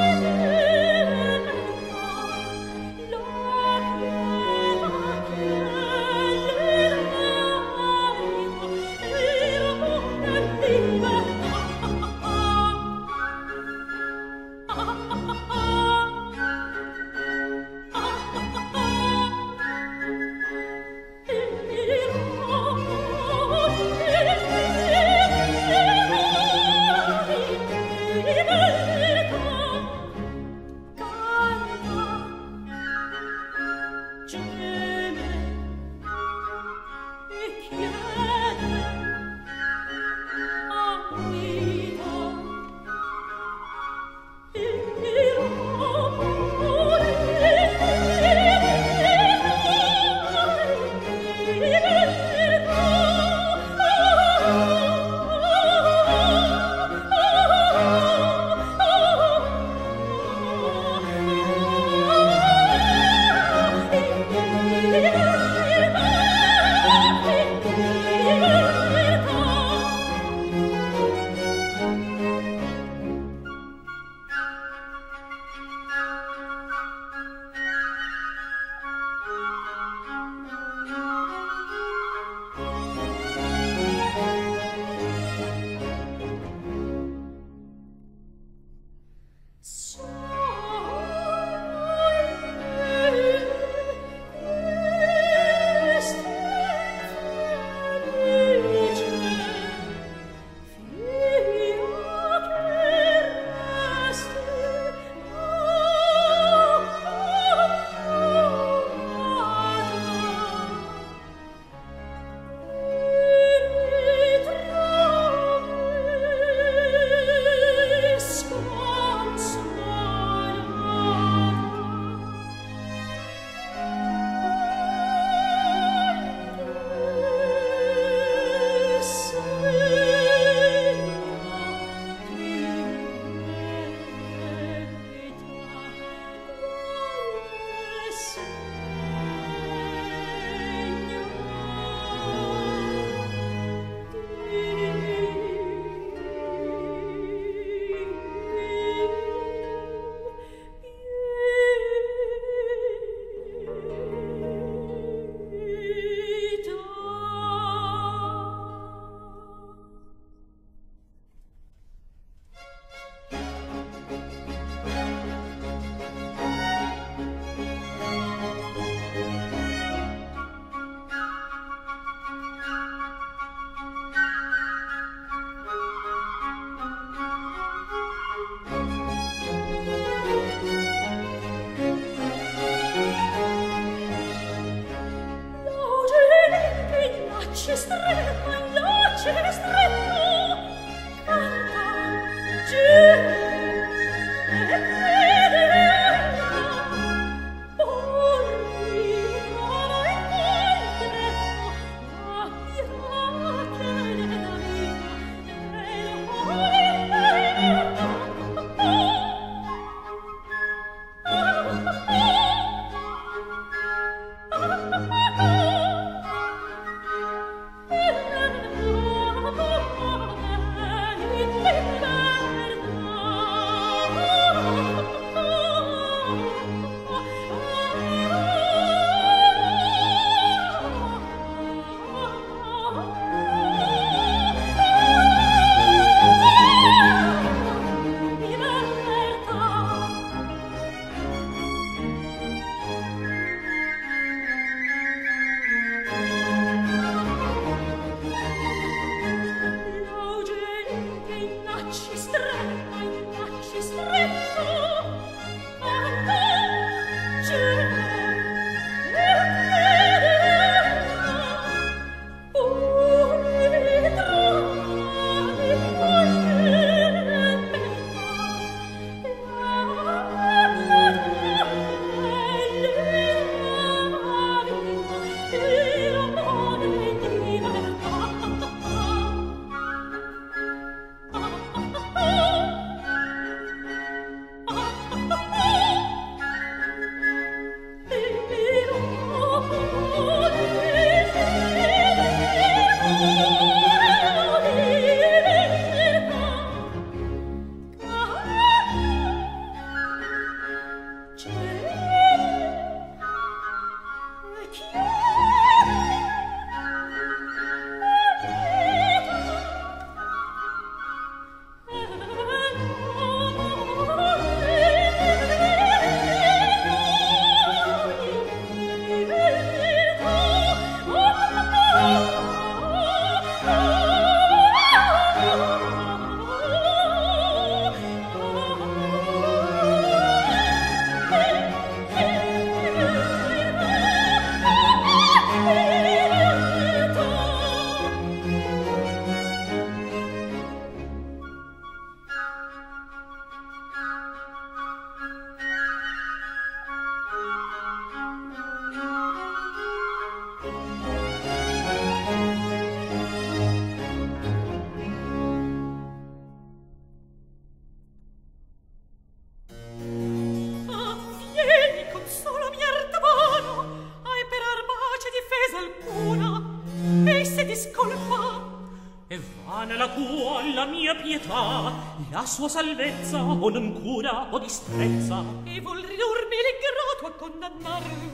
La sua salvezza o non cura o distrezza e vuol ridurmi l'ingrato a condannarlo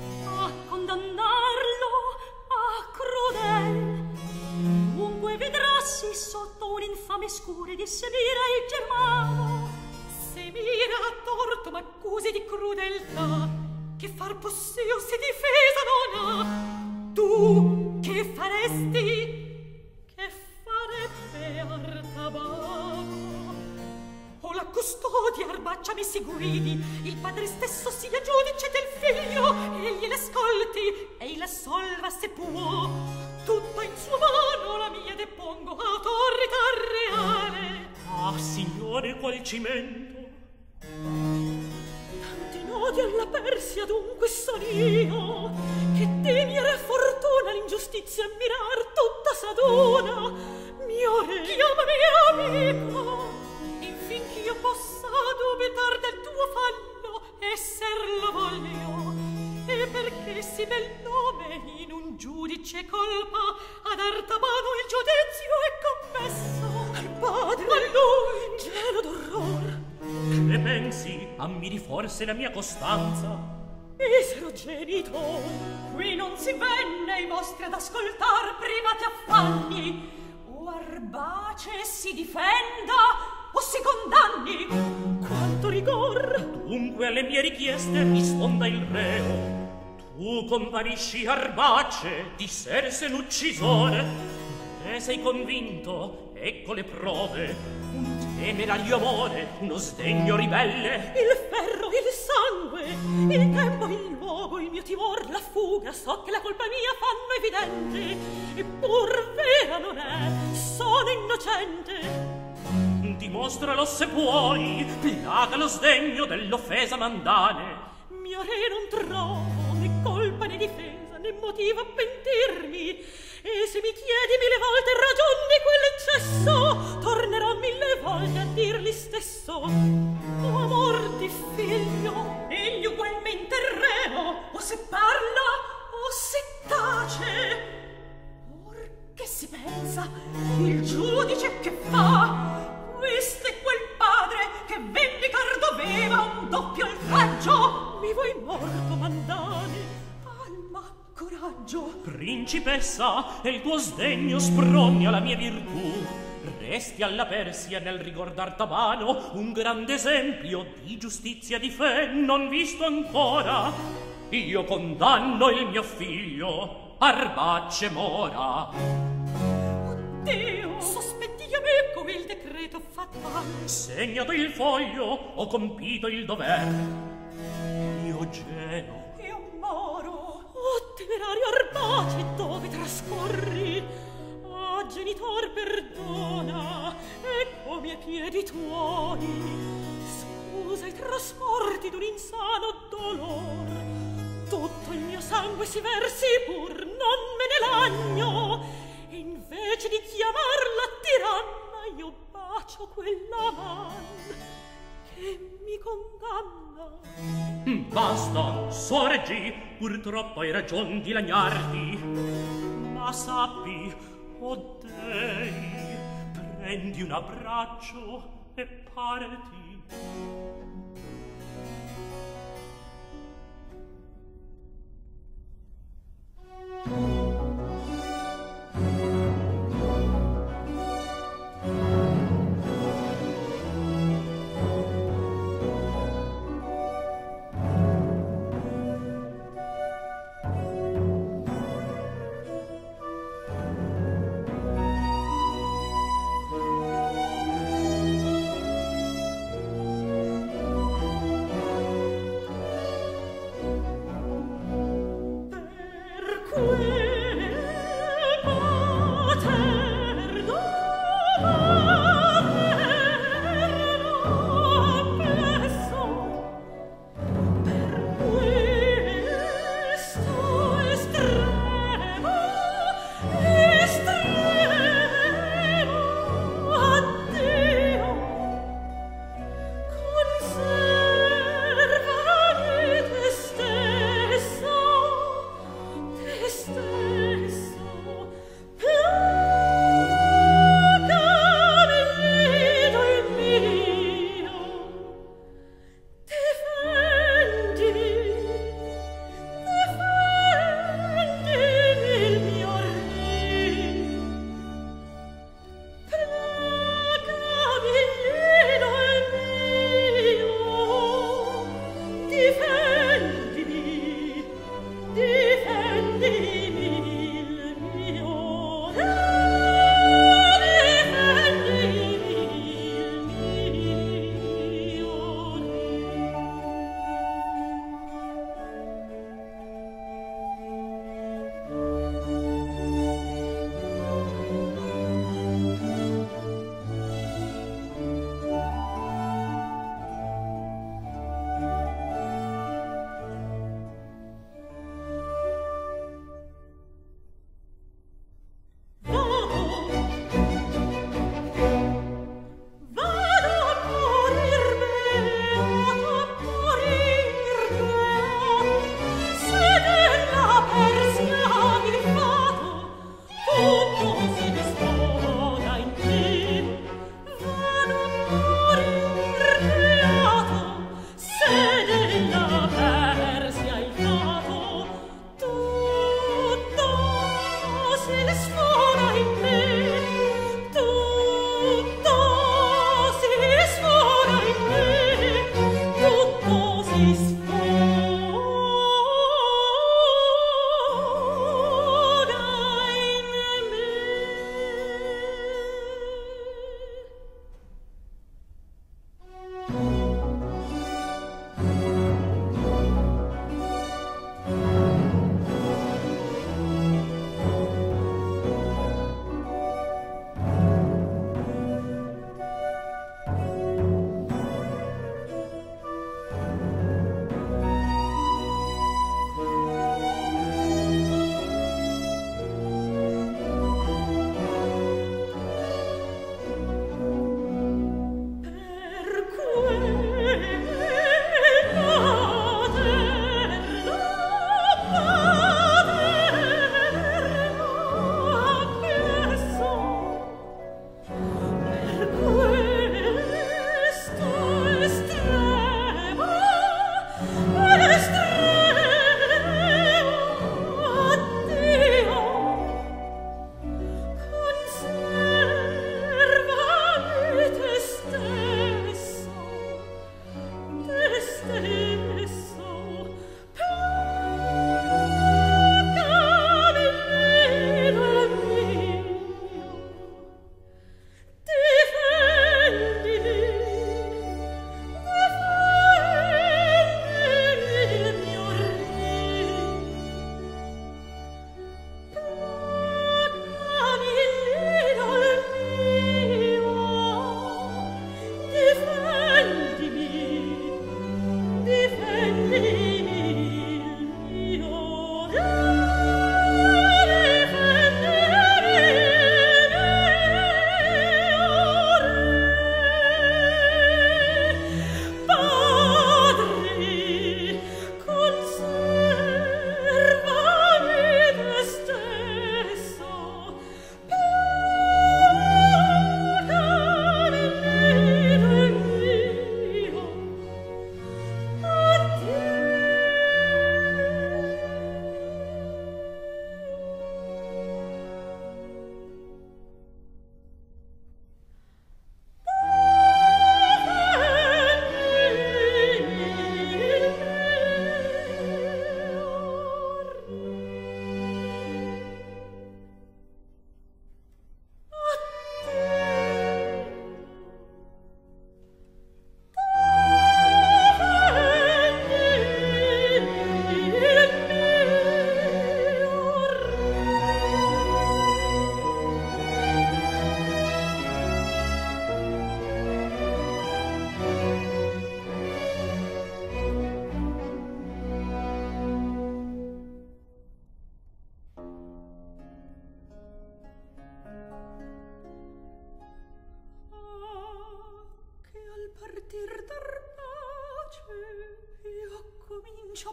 a crudel. Dunque vedrassi sotto un'infame scure di semire il Germano. Se mira a torto m'accusi di crudeltà, che far possio se difesa non ha. Tu che faresti? Che farebbe Artabago? O la custodia Arbaccia mi si guidi, il padre stesso sia giudice del figlio, egli l'ascolti, e la solva se può. Tutto in sua mano la mia depongo, autorità reale. Ah, signore, qual cimento! Tanti nodi alla Persia dunque son io, che temere fortuna l'ingiustizia mirar tutta s'aduna. Mio re, chiamami amico, infin ch'io possa dubitar del tuo fallo, esser lo voglio. E perché si bel nome in un giudice colpa, ad Artabano il giudizio è commesso. Al padre, a lui, gelo d'orror. Che pensi? Ammiri forse la mia costanza? Misero genitor, qui non si venne i vostri ad ascoltar privati affanni. O Arbace si difenda o si condanni. Quanto rigor! Dunque alle mie richieste risponda il reo. Tu comparisci Arbace, di serse l'uccisore. Ne sei convinto? Ecco le prove. Un temerario amore, uno sdegno ribelle. Il ferro, il sangue, il tempo, il luogo, il mio mio timor la fuga, so che la colpa mia fanno evidente, eppur vera non è, sono innocente. Dimostralo se puoi, plaga lo sdegno dell'offesa mandane. Mio re non trovo né colpa né difesa, né motivo a pentirmi, e se mi chiedi 1000 volte ragion di quell'eccesso, tornerò 1000 volte a dirli stesso. O amor di figlio, egli ugualmente è reo, o se parla o se tace. Or che si pensa, il giudice che fa? Questo è quel padre che vendicar doveva un doppio oltraggio. Mi vuoi morto, Mandane? Alma, coraggio. Principessa, e il tuo sdegno sprogna la mia virtù. Resti alla Persia nel ricordar Tabano un grande esempio di giustizia di fe non visto ancora. Io condanno il mio figlio, Arbace mora. Dio, sospetti a me come il decreto fatal. Segnato il foglio, ho compito il dover. Io gelo, io moro. Oh, temerario Arbace, dove trascorri? Ah, genitor, perdona, ecco miei piedi tuoi. Scusa i trasporti d'un insano dolor. Tutto il mio sangue si versi, pur non me ne lagno. E invece di chiamarla tiranna, io bacio quella man che mi condanna. Basta, sorgi, purtroppo hai ragion di lagnarti. Ma sappi, o dei, prendi un abbraccio e parti.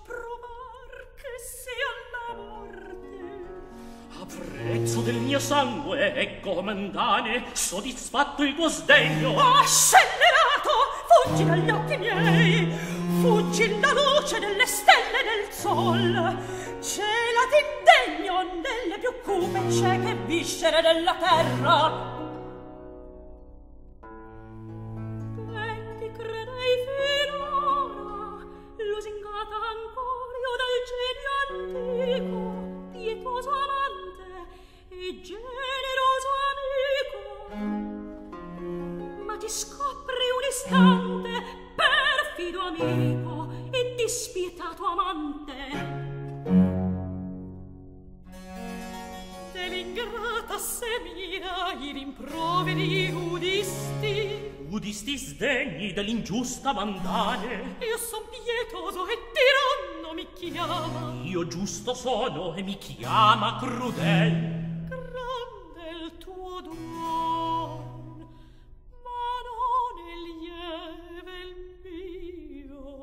provar che sia la morte. A prezzo del mio sangue, ecco comandane, soddisfatto il tuo sdegno. Oh, scellerato, fuggi dagli occhi miei, fuggi la luce delle stelle del sol, cela t'indegno nelle più cupe cieche viscere della terra. E ti credei finora, lusingata ancora io dal genio antico, pietoso amante e generoso amico. Ma ti scopri un istante, perfido amico e dispietato amante. Dell'ingrata semina i rimproveri udisti. Udisti sdegni dell'ingiusta mandane. Io son pietoso e tiranno mi chiama. Io giusto sono e mi chiama crudel. Grande il tuo duol, ma non è lieve il mio.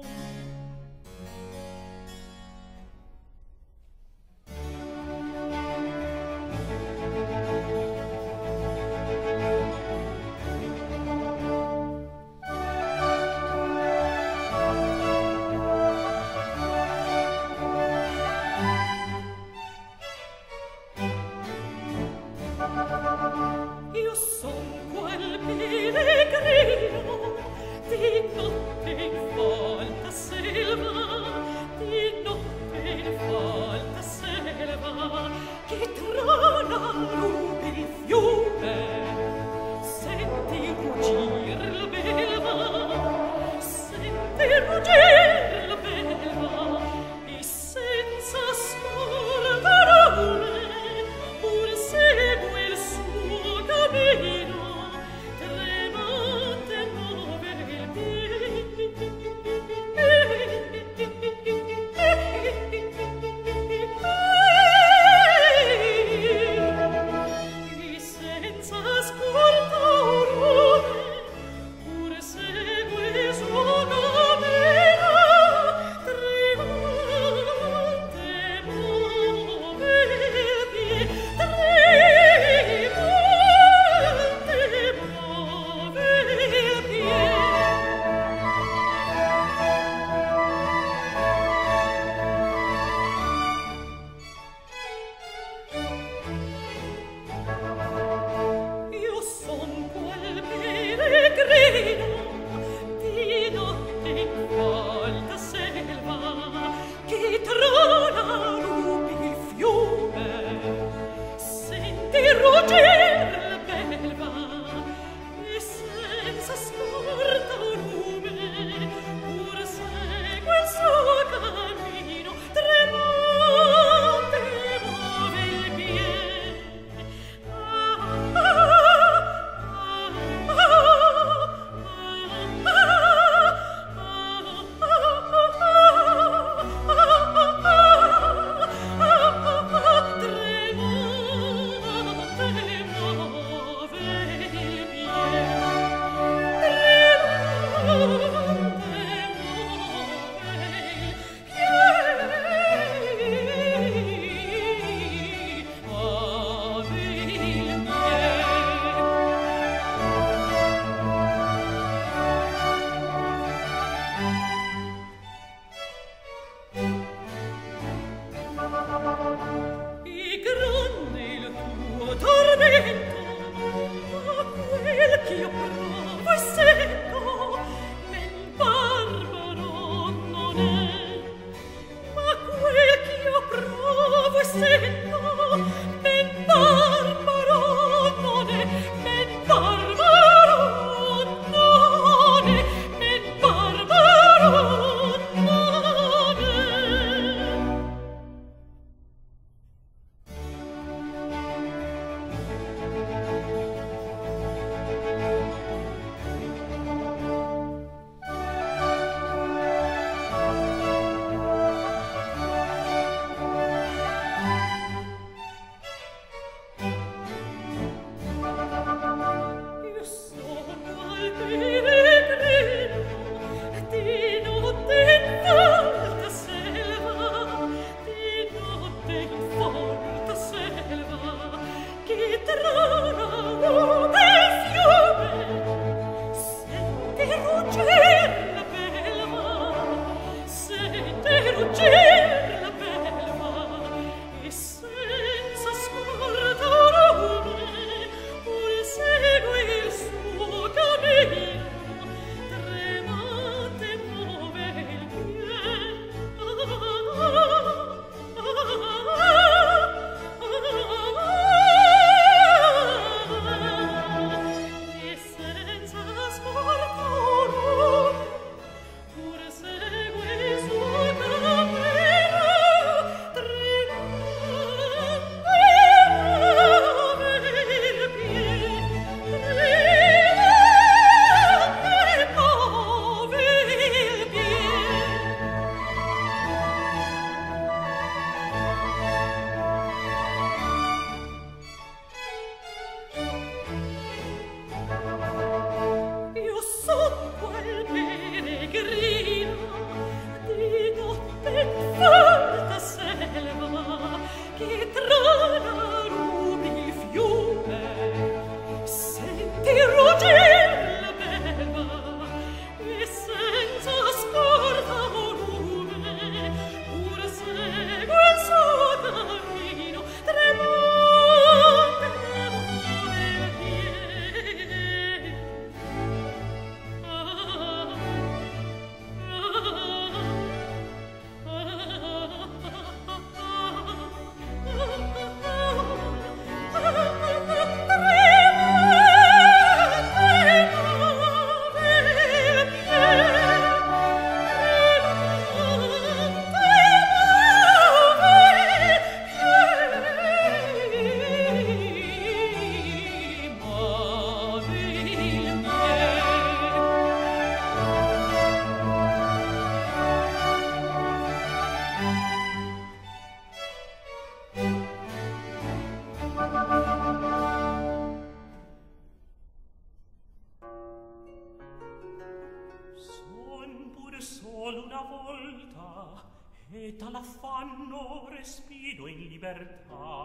inganno respiro in libertà,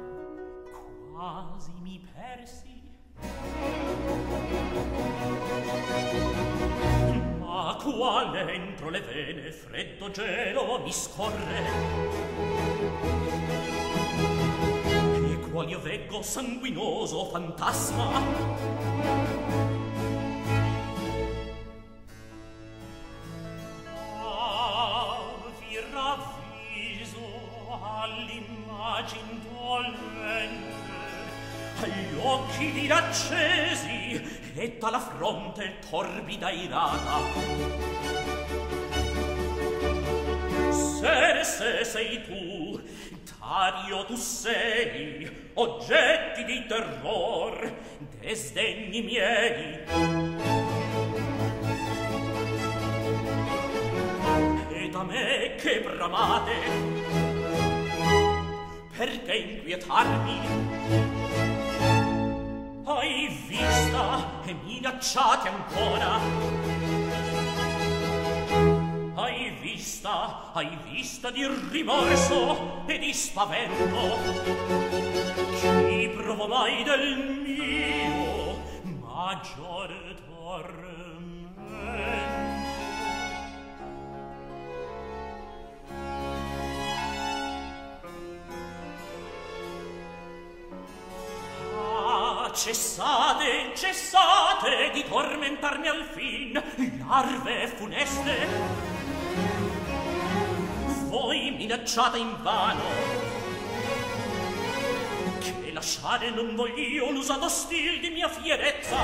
quasi mi persi. Ma qual entro le vene freddo gelo mi scorre, e qual io veggo sanguinoso fantasma. All'immagin dolente, agli occhi diraccesi e dalla fronte torbida irata. Se sei tu, Dario, tu sei oggetti di terror, desdegni miei. E da me che bramate, perché inquietarmi? Hai vista e minacciate ancora? Hai vista di rimorso e di spavento? Chi provò mai del mio maggior tormento? Cessate, cessate di tormentarmi al fin, larve funeste. Voi minacciate invano, che lasciare non voglio l'usato stil di mia fierezza.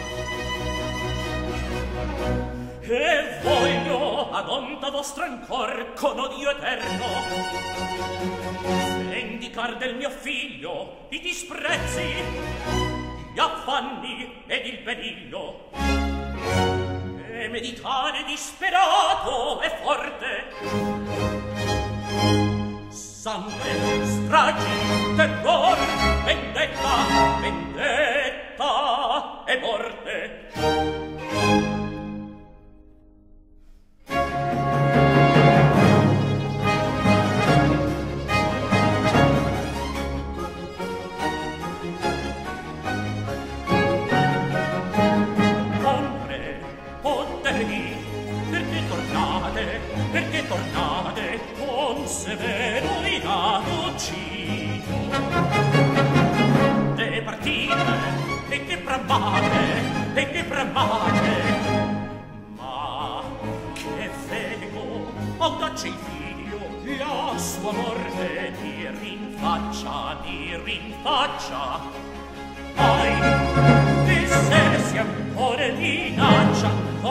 E voglio ad onta vostra ancor con odio eterno vendicar del mio figlio i disprezzi, gli affanni ed il periglio, e meditare disperato e forte sangue, stragi, terror, vendetta, vendetta e morte. Perché tornate con severo inato cibo? E partite, e che bramate, ma che vego, audace il figlio, la sua morte di rinfaccia. Ai, e se si ancora minaccia,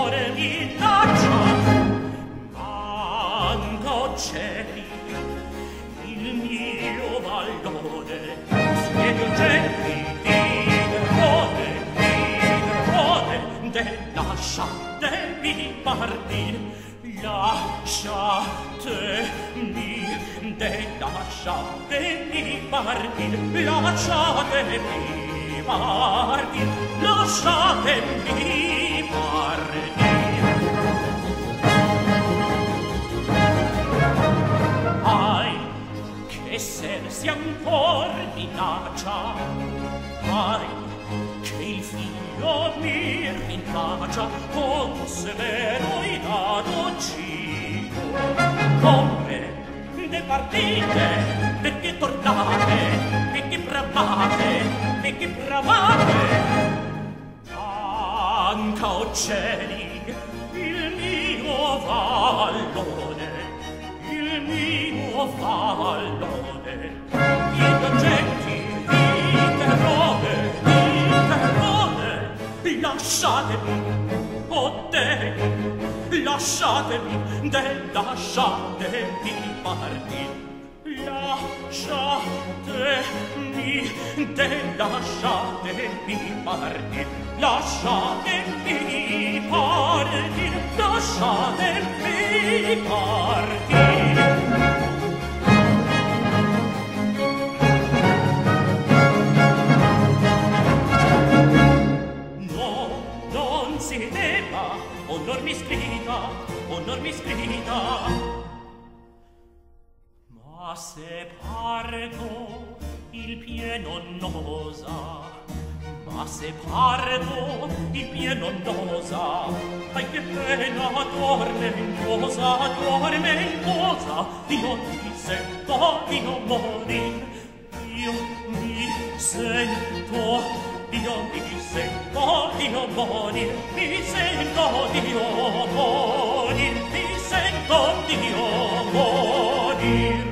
cieli, il mio vallone, siete oggetti di terrore, lasciatemi partir, lasciatemi partir. Ai, che se ancor minaccia, ai, che il figlio mi rinfaccia con severo inato cibo. Come ne partite, perché tornate, perché bramate, anca o cieli, il mio vallone, gli oggetti di terrore, lasciatemi, oh dei, lasciatemi partir, lasciatemi partir. Si debba, onor mi scrita, se parto il pieno nosa, ma se parto il pieno nosa, ai che pena tormentosa, io mi sento di non morir, io mi sento di non morir, mi sento di non morir, mi sento di non morir.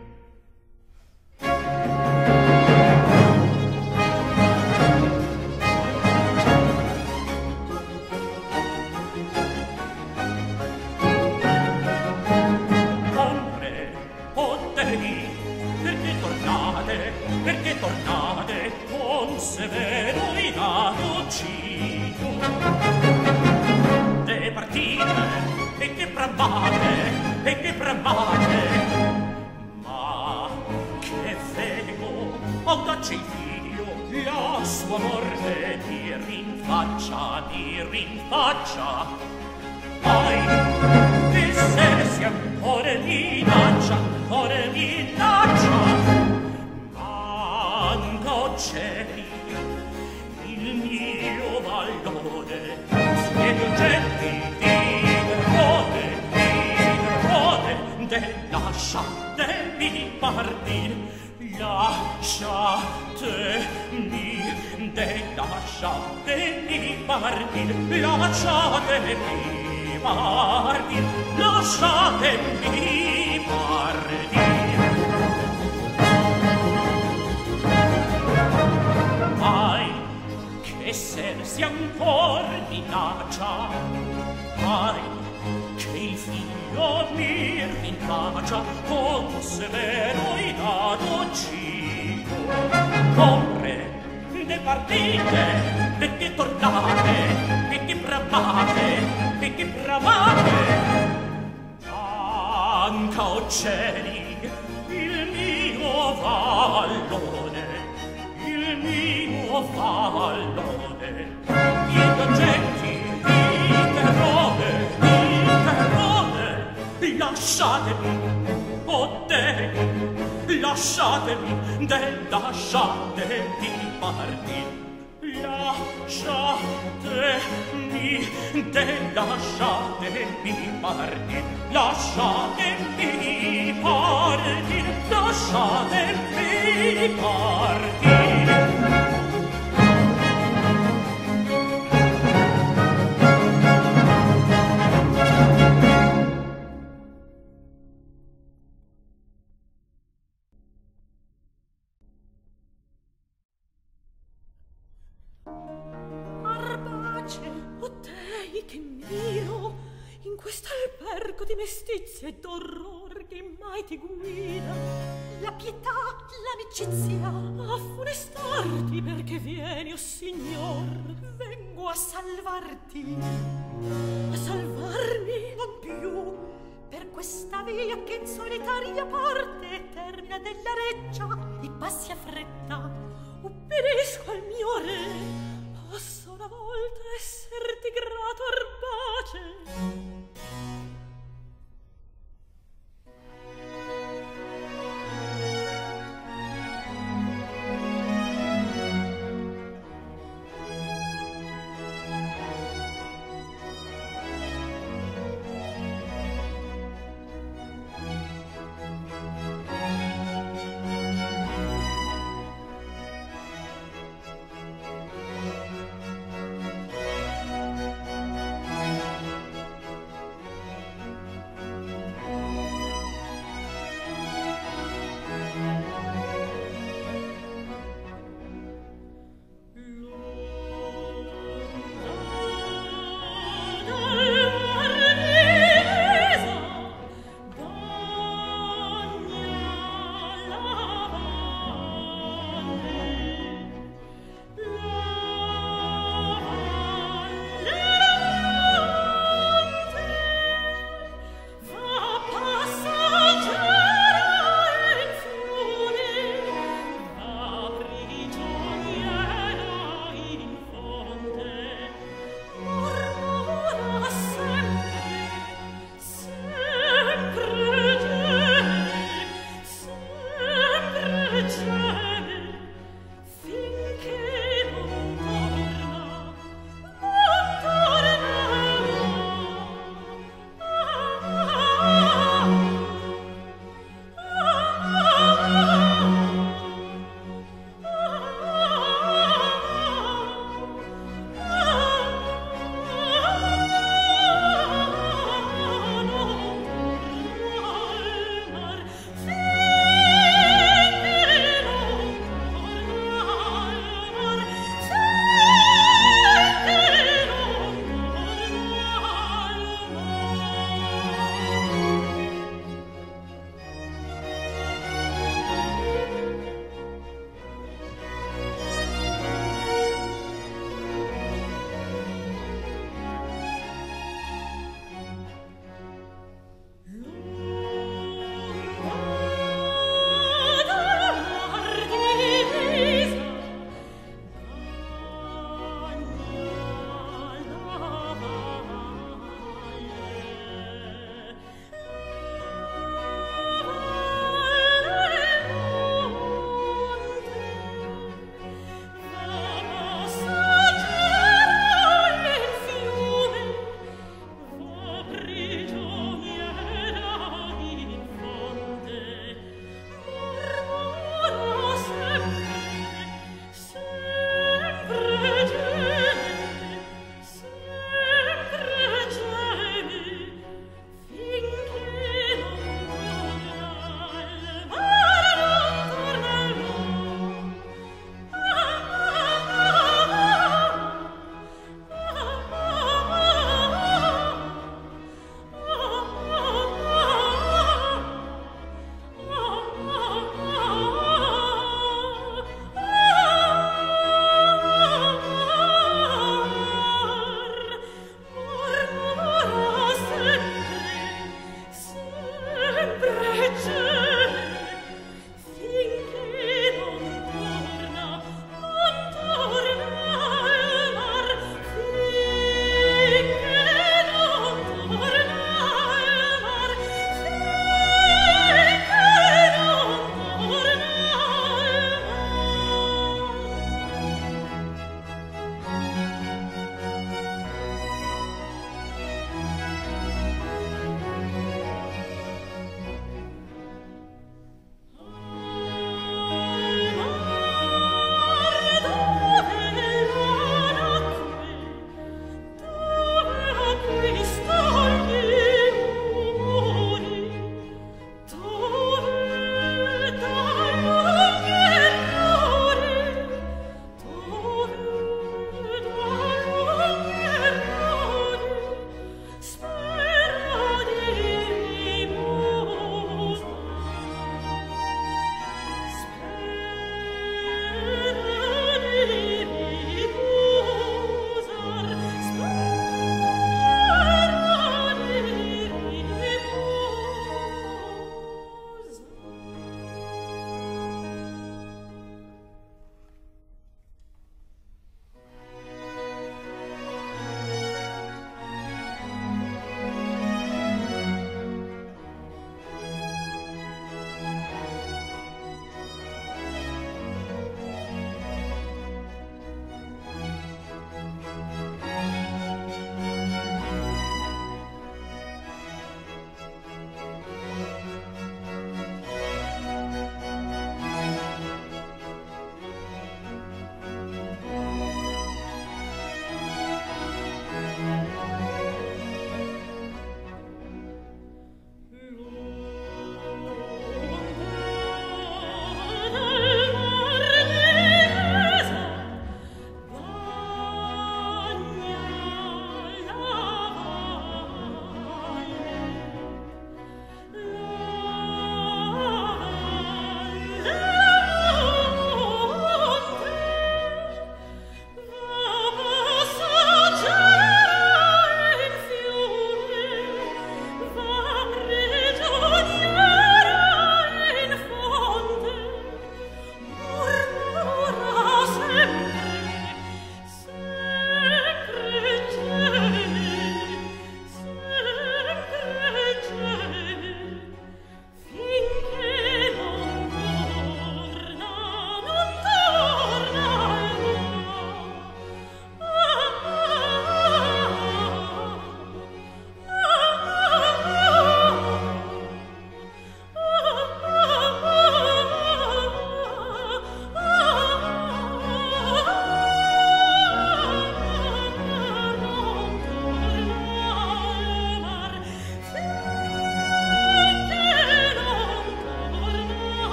Perché tornate con severo inadocino? De partite e che bramate, ma che vego, audace il figlio, la sua morte mi rinfaccia. Ai, che se si ancora minaccia, cieli, il mio vallone, siete oggetti di rode, de lasciatemi partir, lasciatemi partir, lasciatemi partir. Ai, che sersi ancor minaccia, ai, che il figlio mi rinfaccia con severo inadocino. Compre, de partite, perché tornate, perché bramate, anca o cieli, il mio vallone, gli oggetti di terrore, lasciatemi, lasciatemi partir, lasciatemi partir. Che miro in questo albergo di mestizia e d'orror che mai ti guida. La pietà, l'amicizia, a funestarti perché vieni, o signor. Vengo a salvarti. A salvarmi? Non più. Per questa via che in solitaria parte termina della reggia i passi a fretta. Obbedisco al mio re. Posso una volta esserti grato, Arbace?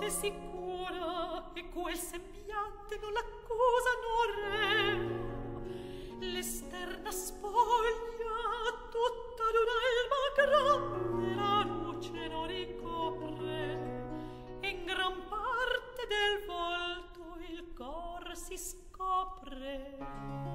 è sicura e quel sembiante non l'accusa non l'esterna spoglia tutta d'un'alma grande la luce non ricopre e in gran parte del volto il cor si scopre.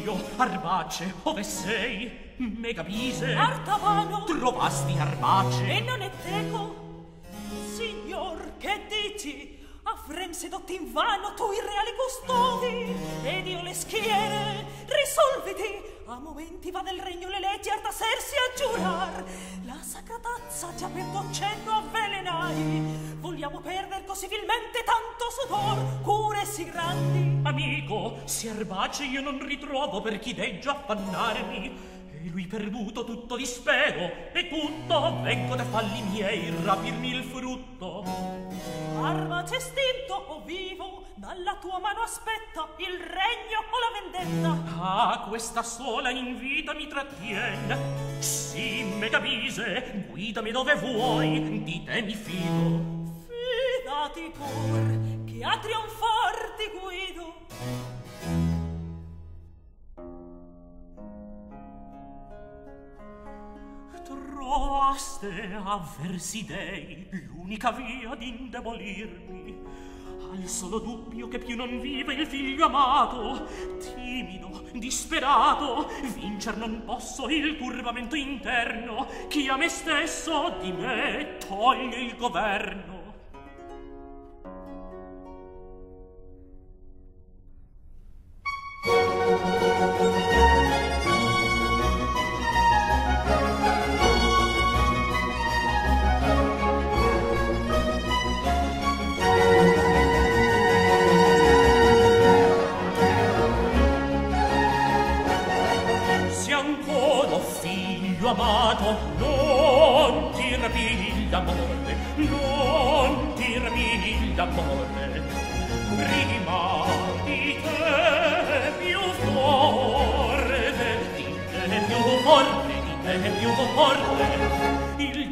figlio, Arbace, ove sei? Megabise, Artavano, trovasti Arbace? e non è teco. Signor, che dici? Avrem sedotti invano tu i reali custodi, ed io le schiere. Risolviti, a momenti va del regno le leggi artasersi a giurar. La sacra tazza già per tuo cenno avvelenai. Vogliamo perder così vilmente tanto sudor, cure sì grandi? Amico, se Arbace io non ritrovo per chi deggia affannarmi, e lui perduto tutto dispero, e tutto vengo da falli miei rapirmi il frutto. Arbace estinto o vivo, dalla tua mano aspetta il regno o la vendetta. Ah, questa sola in vita mi trattiene. Sì, Megabise, guidami dove vuoi, di te mi fido. Fidati pur, che a trionfar ti guido. Trovaste avversi dei l'unica via d'indebolirmi, al solo dubbio che più non vive il figlio amato. Timido, disperato, vincer non posso il turbamento interno, che a me stesso di me toglie il governo. Amato, non ti rapì l'amore, non ti rapì l'amore, prima di te più forte, di te più forte, di te più forte, il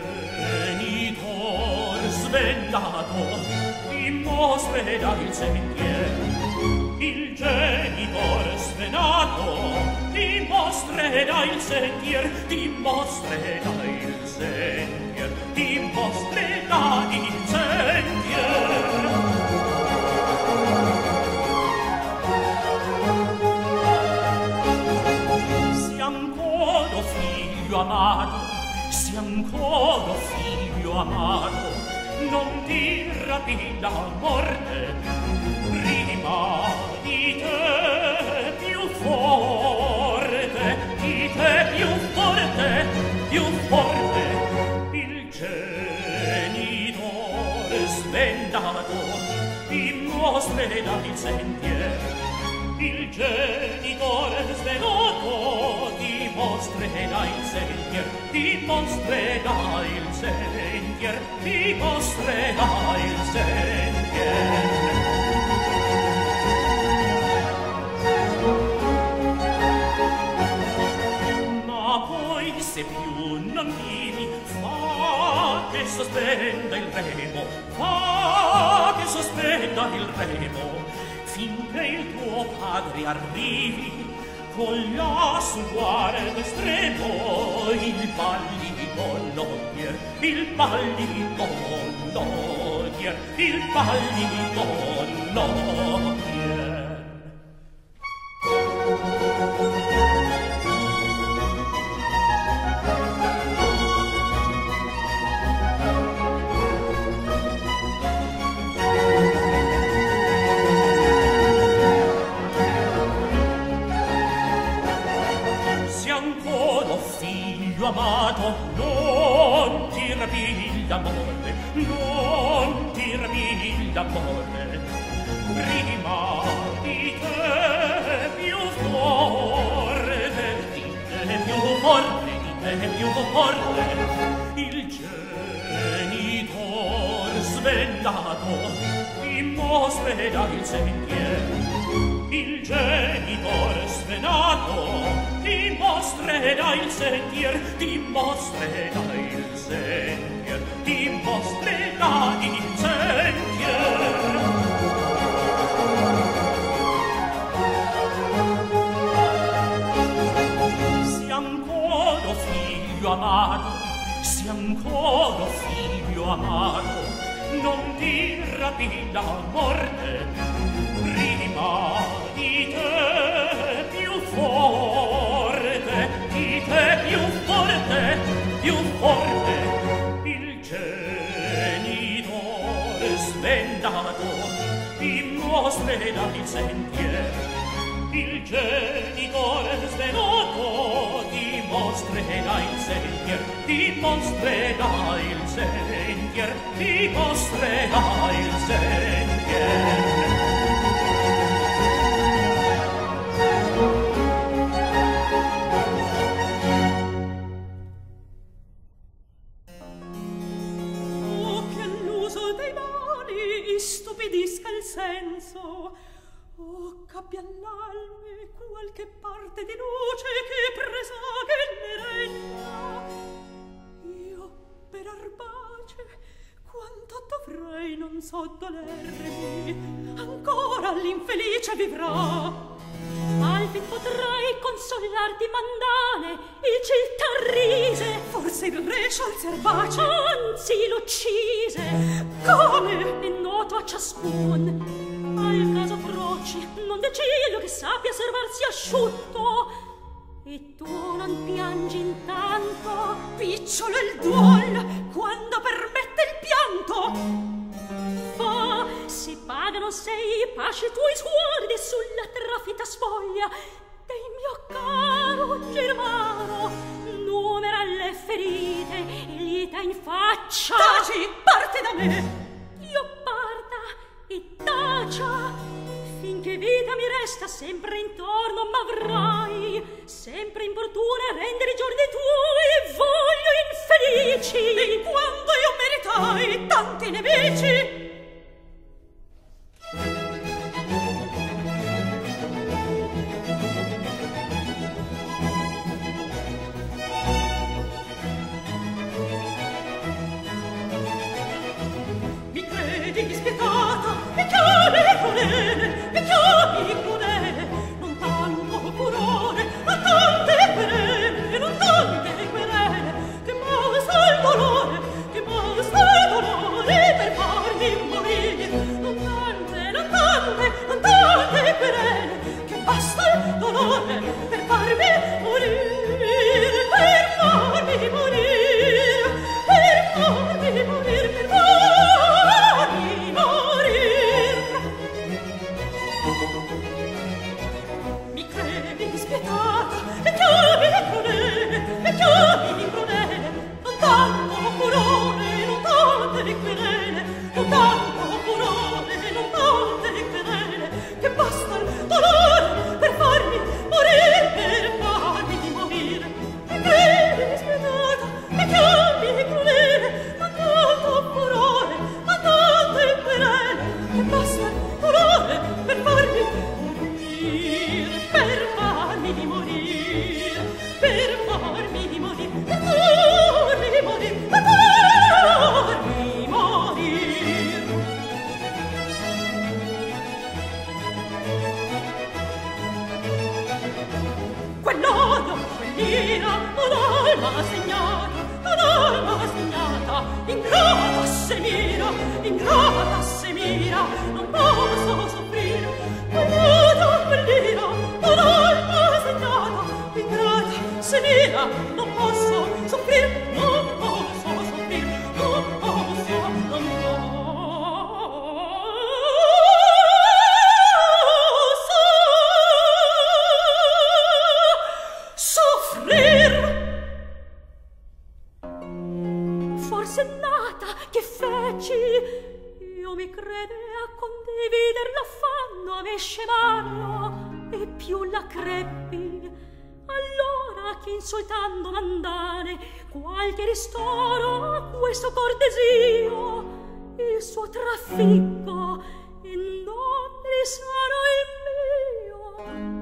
genitor svegliato dimostrerà il sentiero, il genitor svegliato dimostrerà il sentier, dimostrerà il sentier, dimostrerà il sentier. Se ancora figlio amato, se ancora figlio amato, non ti rapì la morte, prima di te più forte, di te più forte, più forte, il genitor svendato dimostrerà il sentiero, il genitor svenuto dimostrerà il sentiero, dimostrerà il sentiero, dimostrerà il sentiero. Se più non vivi, fa che sospenda il remo, fa che sospenda il remo, finché il tuo padre arrivi, con la sua guarda estremo, il pallido l'odier, il pallido l'odier, il pallido l'odier. Amato, non ti rapì l'amore, non ti rapì l'amore, prima di te più forte, di te più forte, di te più forte, il genitor svegliato dimostrerà il sentiero, il genitor svegliato dimostrerà il sentier, dimostrerà il sentier, dimostrerà il sentier. Se ancora figlio amato, se ancora figlio amato, non ti rapì la morte, prima di te più forte, più forte, il genitore svendato dimostrerà il sentier. Il genitore svenuto dimostrerà il sentier, dimostrerà il sentier, dimostrerà il sentier. Oh, che l'uso dei mali stupidisca il senso. Oh, c'abbia all'alme qualche parte di luce che presaga il merenda. Io, per arbace, quanto dovrei non so dolermi, ancora l'infelice vivrà. Al fin potrai consolarti mandane, il città rise, forse il re sciolse erbace, anzi l'uccise. Come è noto a ciascun, al caso croci, non del ciglio che sappia servarsi asciutto. E tu non piangi intanto, picciolo il duol, quando permette il pianto. Fa, si pagano sei pasci tuoi suoli sulla trafita sfoglia del mio caro Germano. Numera le ferite e gli dà in faccia. Taci, parte da me. Io parta e tacia, finché vita mi resta sempre intorno, m'avrai sempre importuna a rendere i giorni tuoi voglio infelici. E quando io meritai tanti nemici, mi credi dispietata, mi chiami crudele, mi chiami crudele, non tanto furore, non tante querele, non tante querele, che basta il dolore, che basta il dolore per farmi morire. Non tante, non tante, non tante querele, che basta il dolore per farmi morire, per farmi morire, per farmi morire, per farmi morire. Mi credi dispietata, mi chiami crudele, mi chiami crudele, non tanto furore, non tante querele, non tanto furore, non tante querele, che basta il dolore per farmi morire, per farmi morire. Mi credi dispietata, mi chiami crudele, non tanto furore, non tante querele, che basta il dolore per farmi morire, per farmi morire, per farmi morire, per farmi morire, per farmi morire. Quell'odio, quell'ira, un'alma segnata, un'alma segnata, ingrata se mira, non posso soffrire. Quell'odio, quell'ira, un'alma segnata, ingrata se mira, non posso soffrire, non posso soffrire, non posso, non posso. Forse nata che feci, io mi crede a condivider l'affanno, a me scemarlo, e più la creppi. Allora che insultando mandane qualche ristoro a questo cortesio, il suo traffico, e non risano il mio.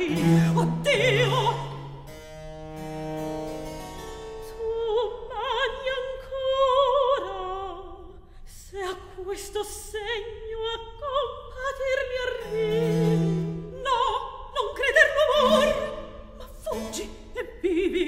avanti. Oddio! Tu mani ancora, se a questo segno a compatirmi arrivi. No, non creder l'amor, ma fuggi e vivi.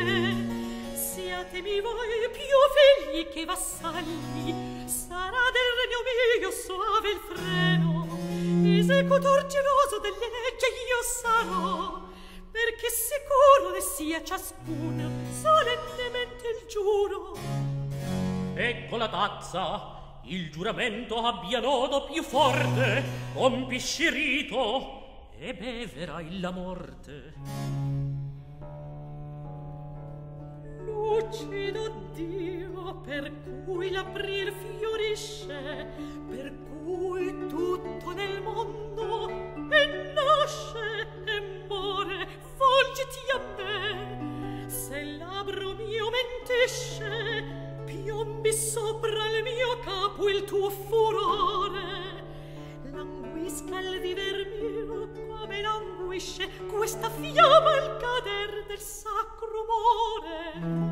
me. Siatemi voi più figli che vassalli, sarà del regno mio soave il freno, esecutor geloso delle leggi io sarò, perché sicuro ne sia ciascuna solennemente il giuro. Ecco la tazza, il giuramento abbia nodo più forte, compisci rito e beverai la morte. Lucido Dio, per cui l'aprir fiorisce, per cui tutto nel mondo e nasce e more, volgiti a me. Se il labbro mio mentisce, piombi sopra il mio capo il tuo furore. Languisca il viver mio come languisce questa fiamma al cader del sacro amore.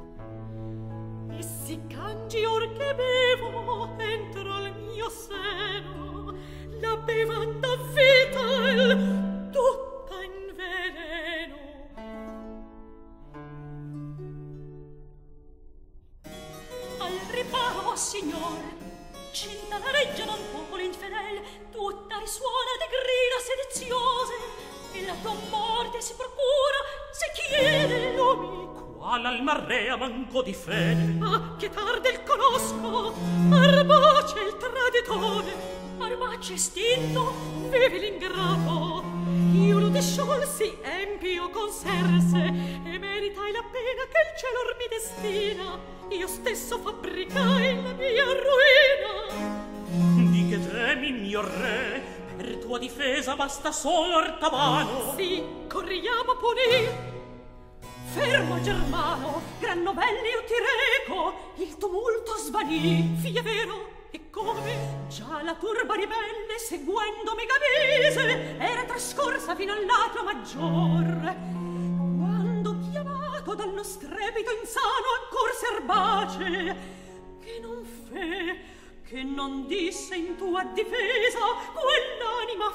E si cangi or che bevo entro al mio seno la bevanda vital tutta in veleno. Al riparo, signore, cinta la reggia d'un popolo infedel, tutta risuona de grida sedeziose, e la tua morte si procura se chiede l'uomo. Qual al marrea manco di fede? Ah, che tardi il conosco, Arbace il traditore, Arbace estinto, vive l'ingrato. Io lo disciolsi, empio conserse, e meritai la pena che il cielo or mi destina. Io stesso fabbricai la mia ruina. Di che temi, mio re? Per tua difesa basta solo Artabano. Sì, corriamo a punir. Fermo, Germano, gran novelli io ti reco, il tumulto svanì, fie vero, e come già la turba ribelle, seguendo Megavise, era trascorsa fino all'atrio maggior. Quando chiamato dallo strepito insano accorse Arbace, che non fe, che non disse in tua difesa quell'anima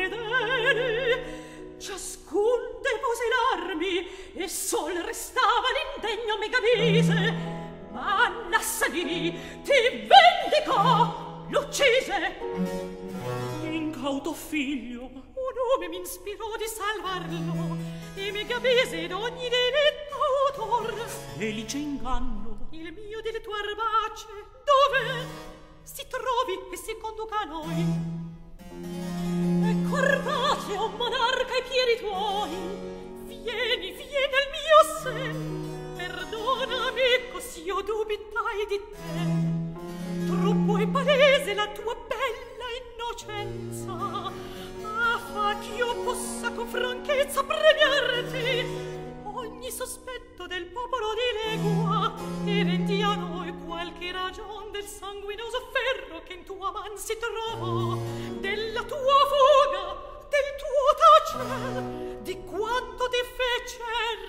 fedele. Ciascun depose l'armi e sol restava l'indegno Megavise, ma l'assalì ti vendicò, l'uccise. Incauto figlio, un nome mi ispirò di salvarlo, e Megavise d'ogni delitto autor. Felice inganno, Il mio diletto Arbace, dove si trovi e si conduca a noi? Ecco Arbace, o monarca ai piedi tuoi, vieni, vieni al mio sen, perdonami così io dubitai di te. Troppo è palese la tua bella innocenza, ma fa ch'io possa con franchezza premiarti ogni sospetto del popolo di legua, e rendi a noi qualche ragion del sanguinoso ferro che in tua man si trovò, della tua fuga, del tuo tacer, di quanto ti fece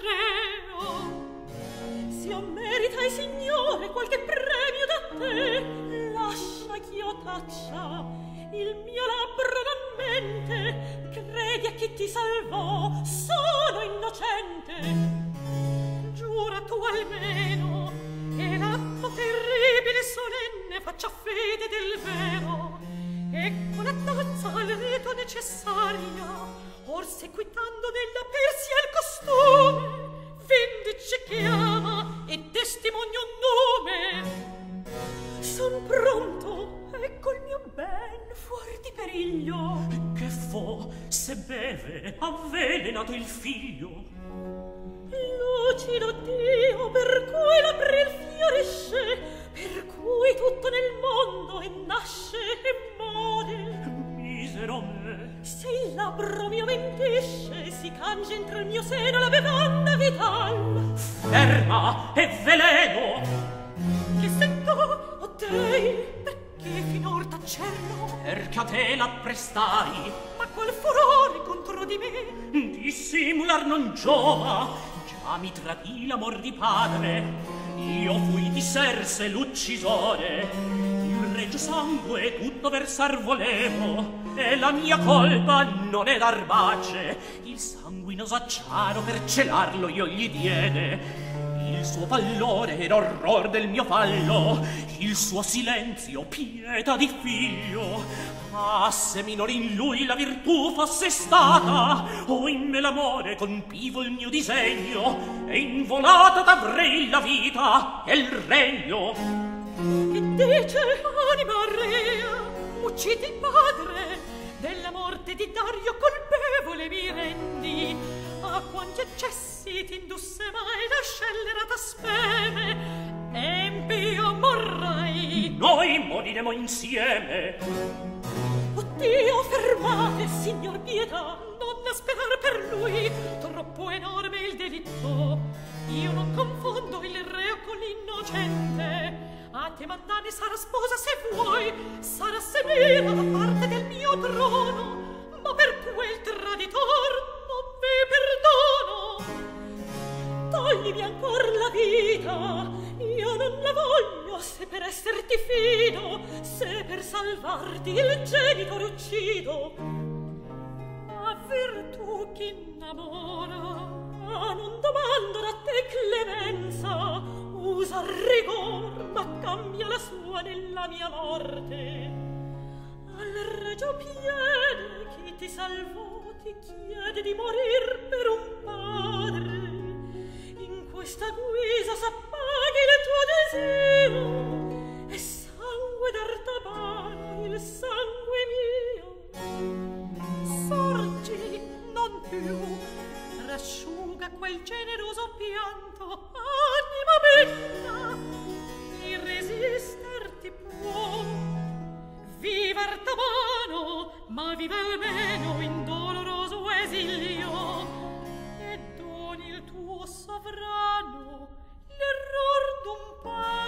reo. Se merita, signore, qualche premio da te, lascia ch'io taccia il mio labbro d'ammente. Credi a chi ti salvò, sono innocente. Giura tu almeno, e l'atto terribile e solenne faccia fede del vero. Ecco la tazza al rito necessaria, or seguitando nella Persia il costume, vindice che ama e testimonio un nome. Son pronto, ecco il mio ben fuori di periglio. che fo se beve avvelenato il figlio? Lucido Dio, per cui l'april fiorisce, per cui tutto nel mondo e nasce e muore. Misero me, Se il labbro mio mentisce, si cangia entro il mio seno la bevanda vital. ferma e veleno. Che sento, o Dei, perché finor t'accerno? Perché a te l'apprestai, Ma qual furore contro di me? dissimular non giova. Già mi tradì l'amor di padre, io fui di Serse l'uccisore. Il regio sangue tutto versar volevo, e la mia colpa non è d'arbace. Il sanguinoso acciaro per celarlo io gli diede. Il suo pallore era orror del mio fallo, il suo silenzio pietà di figlio. Ah, se minor in lui la virtù fosse stata, o in me l'amore compivo il mio disegno, e involata t'avrei la vita e il regno. Che dice, anima rea, uccidi il padre, della morte di Dario colpevole mi rendi. A quanti eccessi t'indusse mai la scellerata speme, empio morrai. Noi moriremo insieme. Oddio, fermate, signor pietà, non asperar per lui, troppo enorme il delitto. Io non confondo il reo con l'innocente. A te mandane sarà sposa se vuoi, sarà semira da parte del mio trono, ma per quel traditor non vi perdono. Toglimi ancor la vita, io non la voglio, se per esserti fido, se per salvarti il genitore uccido. Ma virtù chi innamora, non domando da te clemenza, usa rigor, ma cambia la sua nella mia morte. Al regio piede chi ti salvò ti chiede di morir per un padre. In questa guisa s'appaghi il tuo desiro, e sangue d'Artabano il sangue mio. Sorgi, non più, rasciuga quel generoso pianto, anima mia, chi resisterti può. Viva Artabano, ma viva almeno in doloroso esilio, e doni il tuo sovrano l'error d'un padre.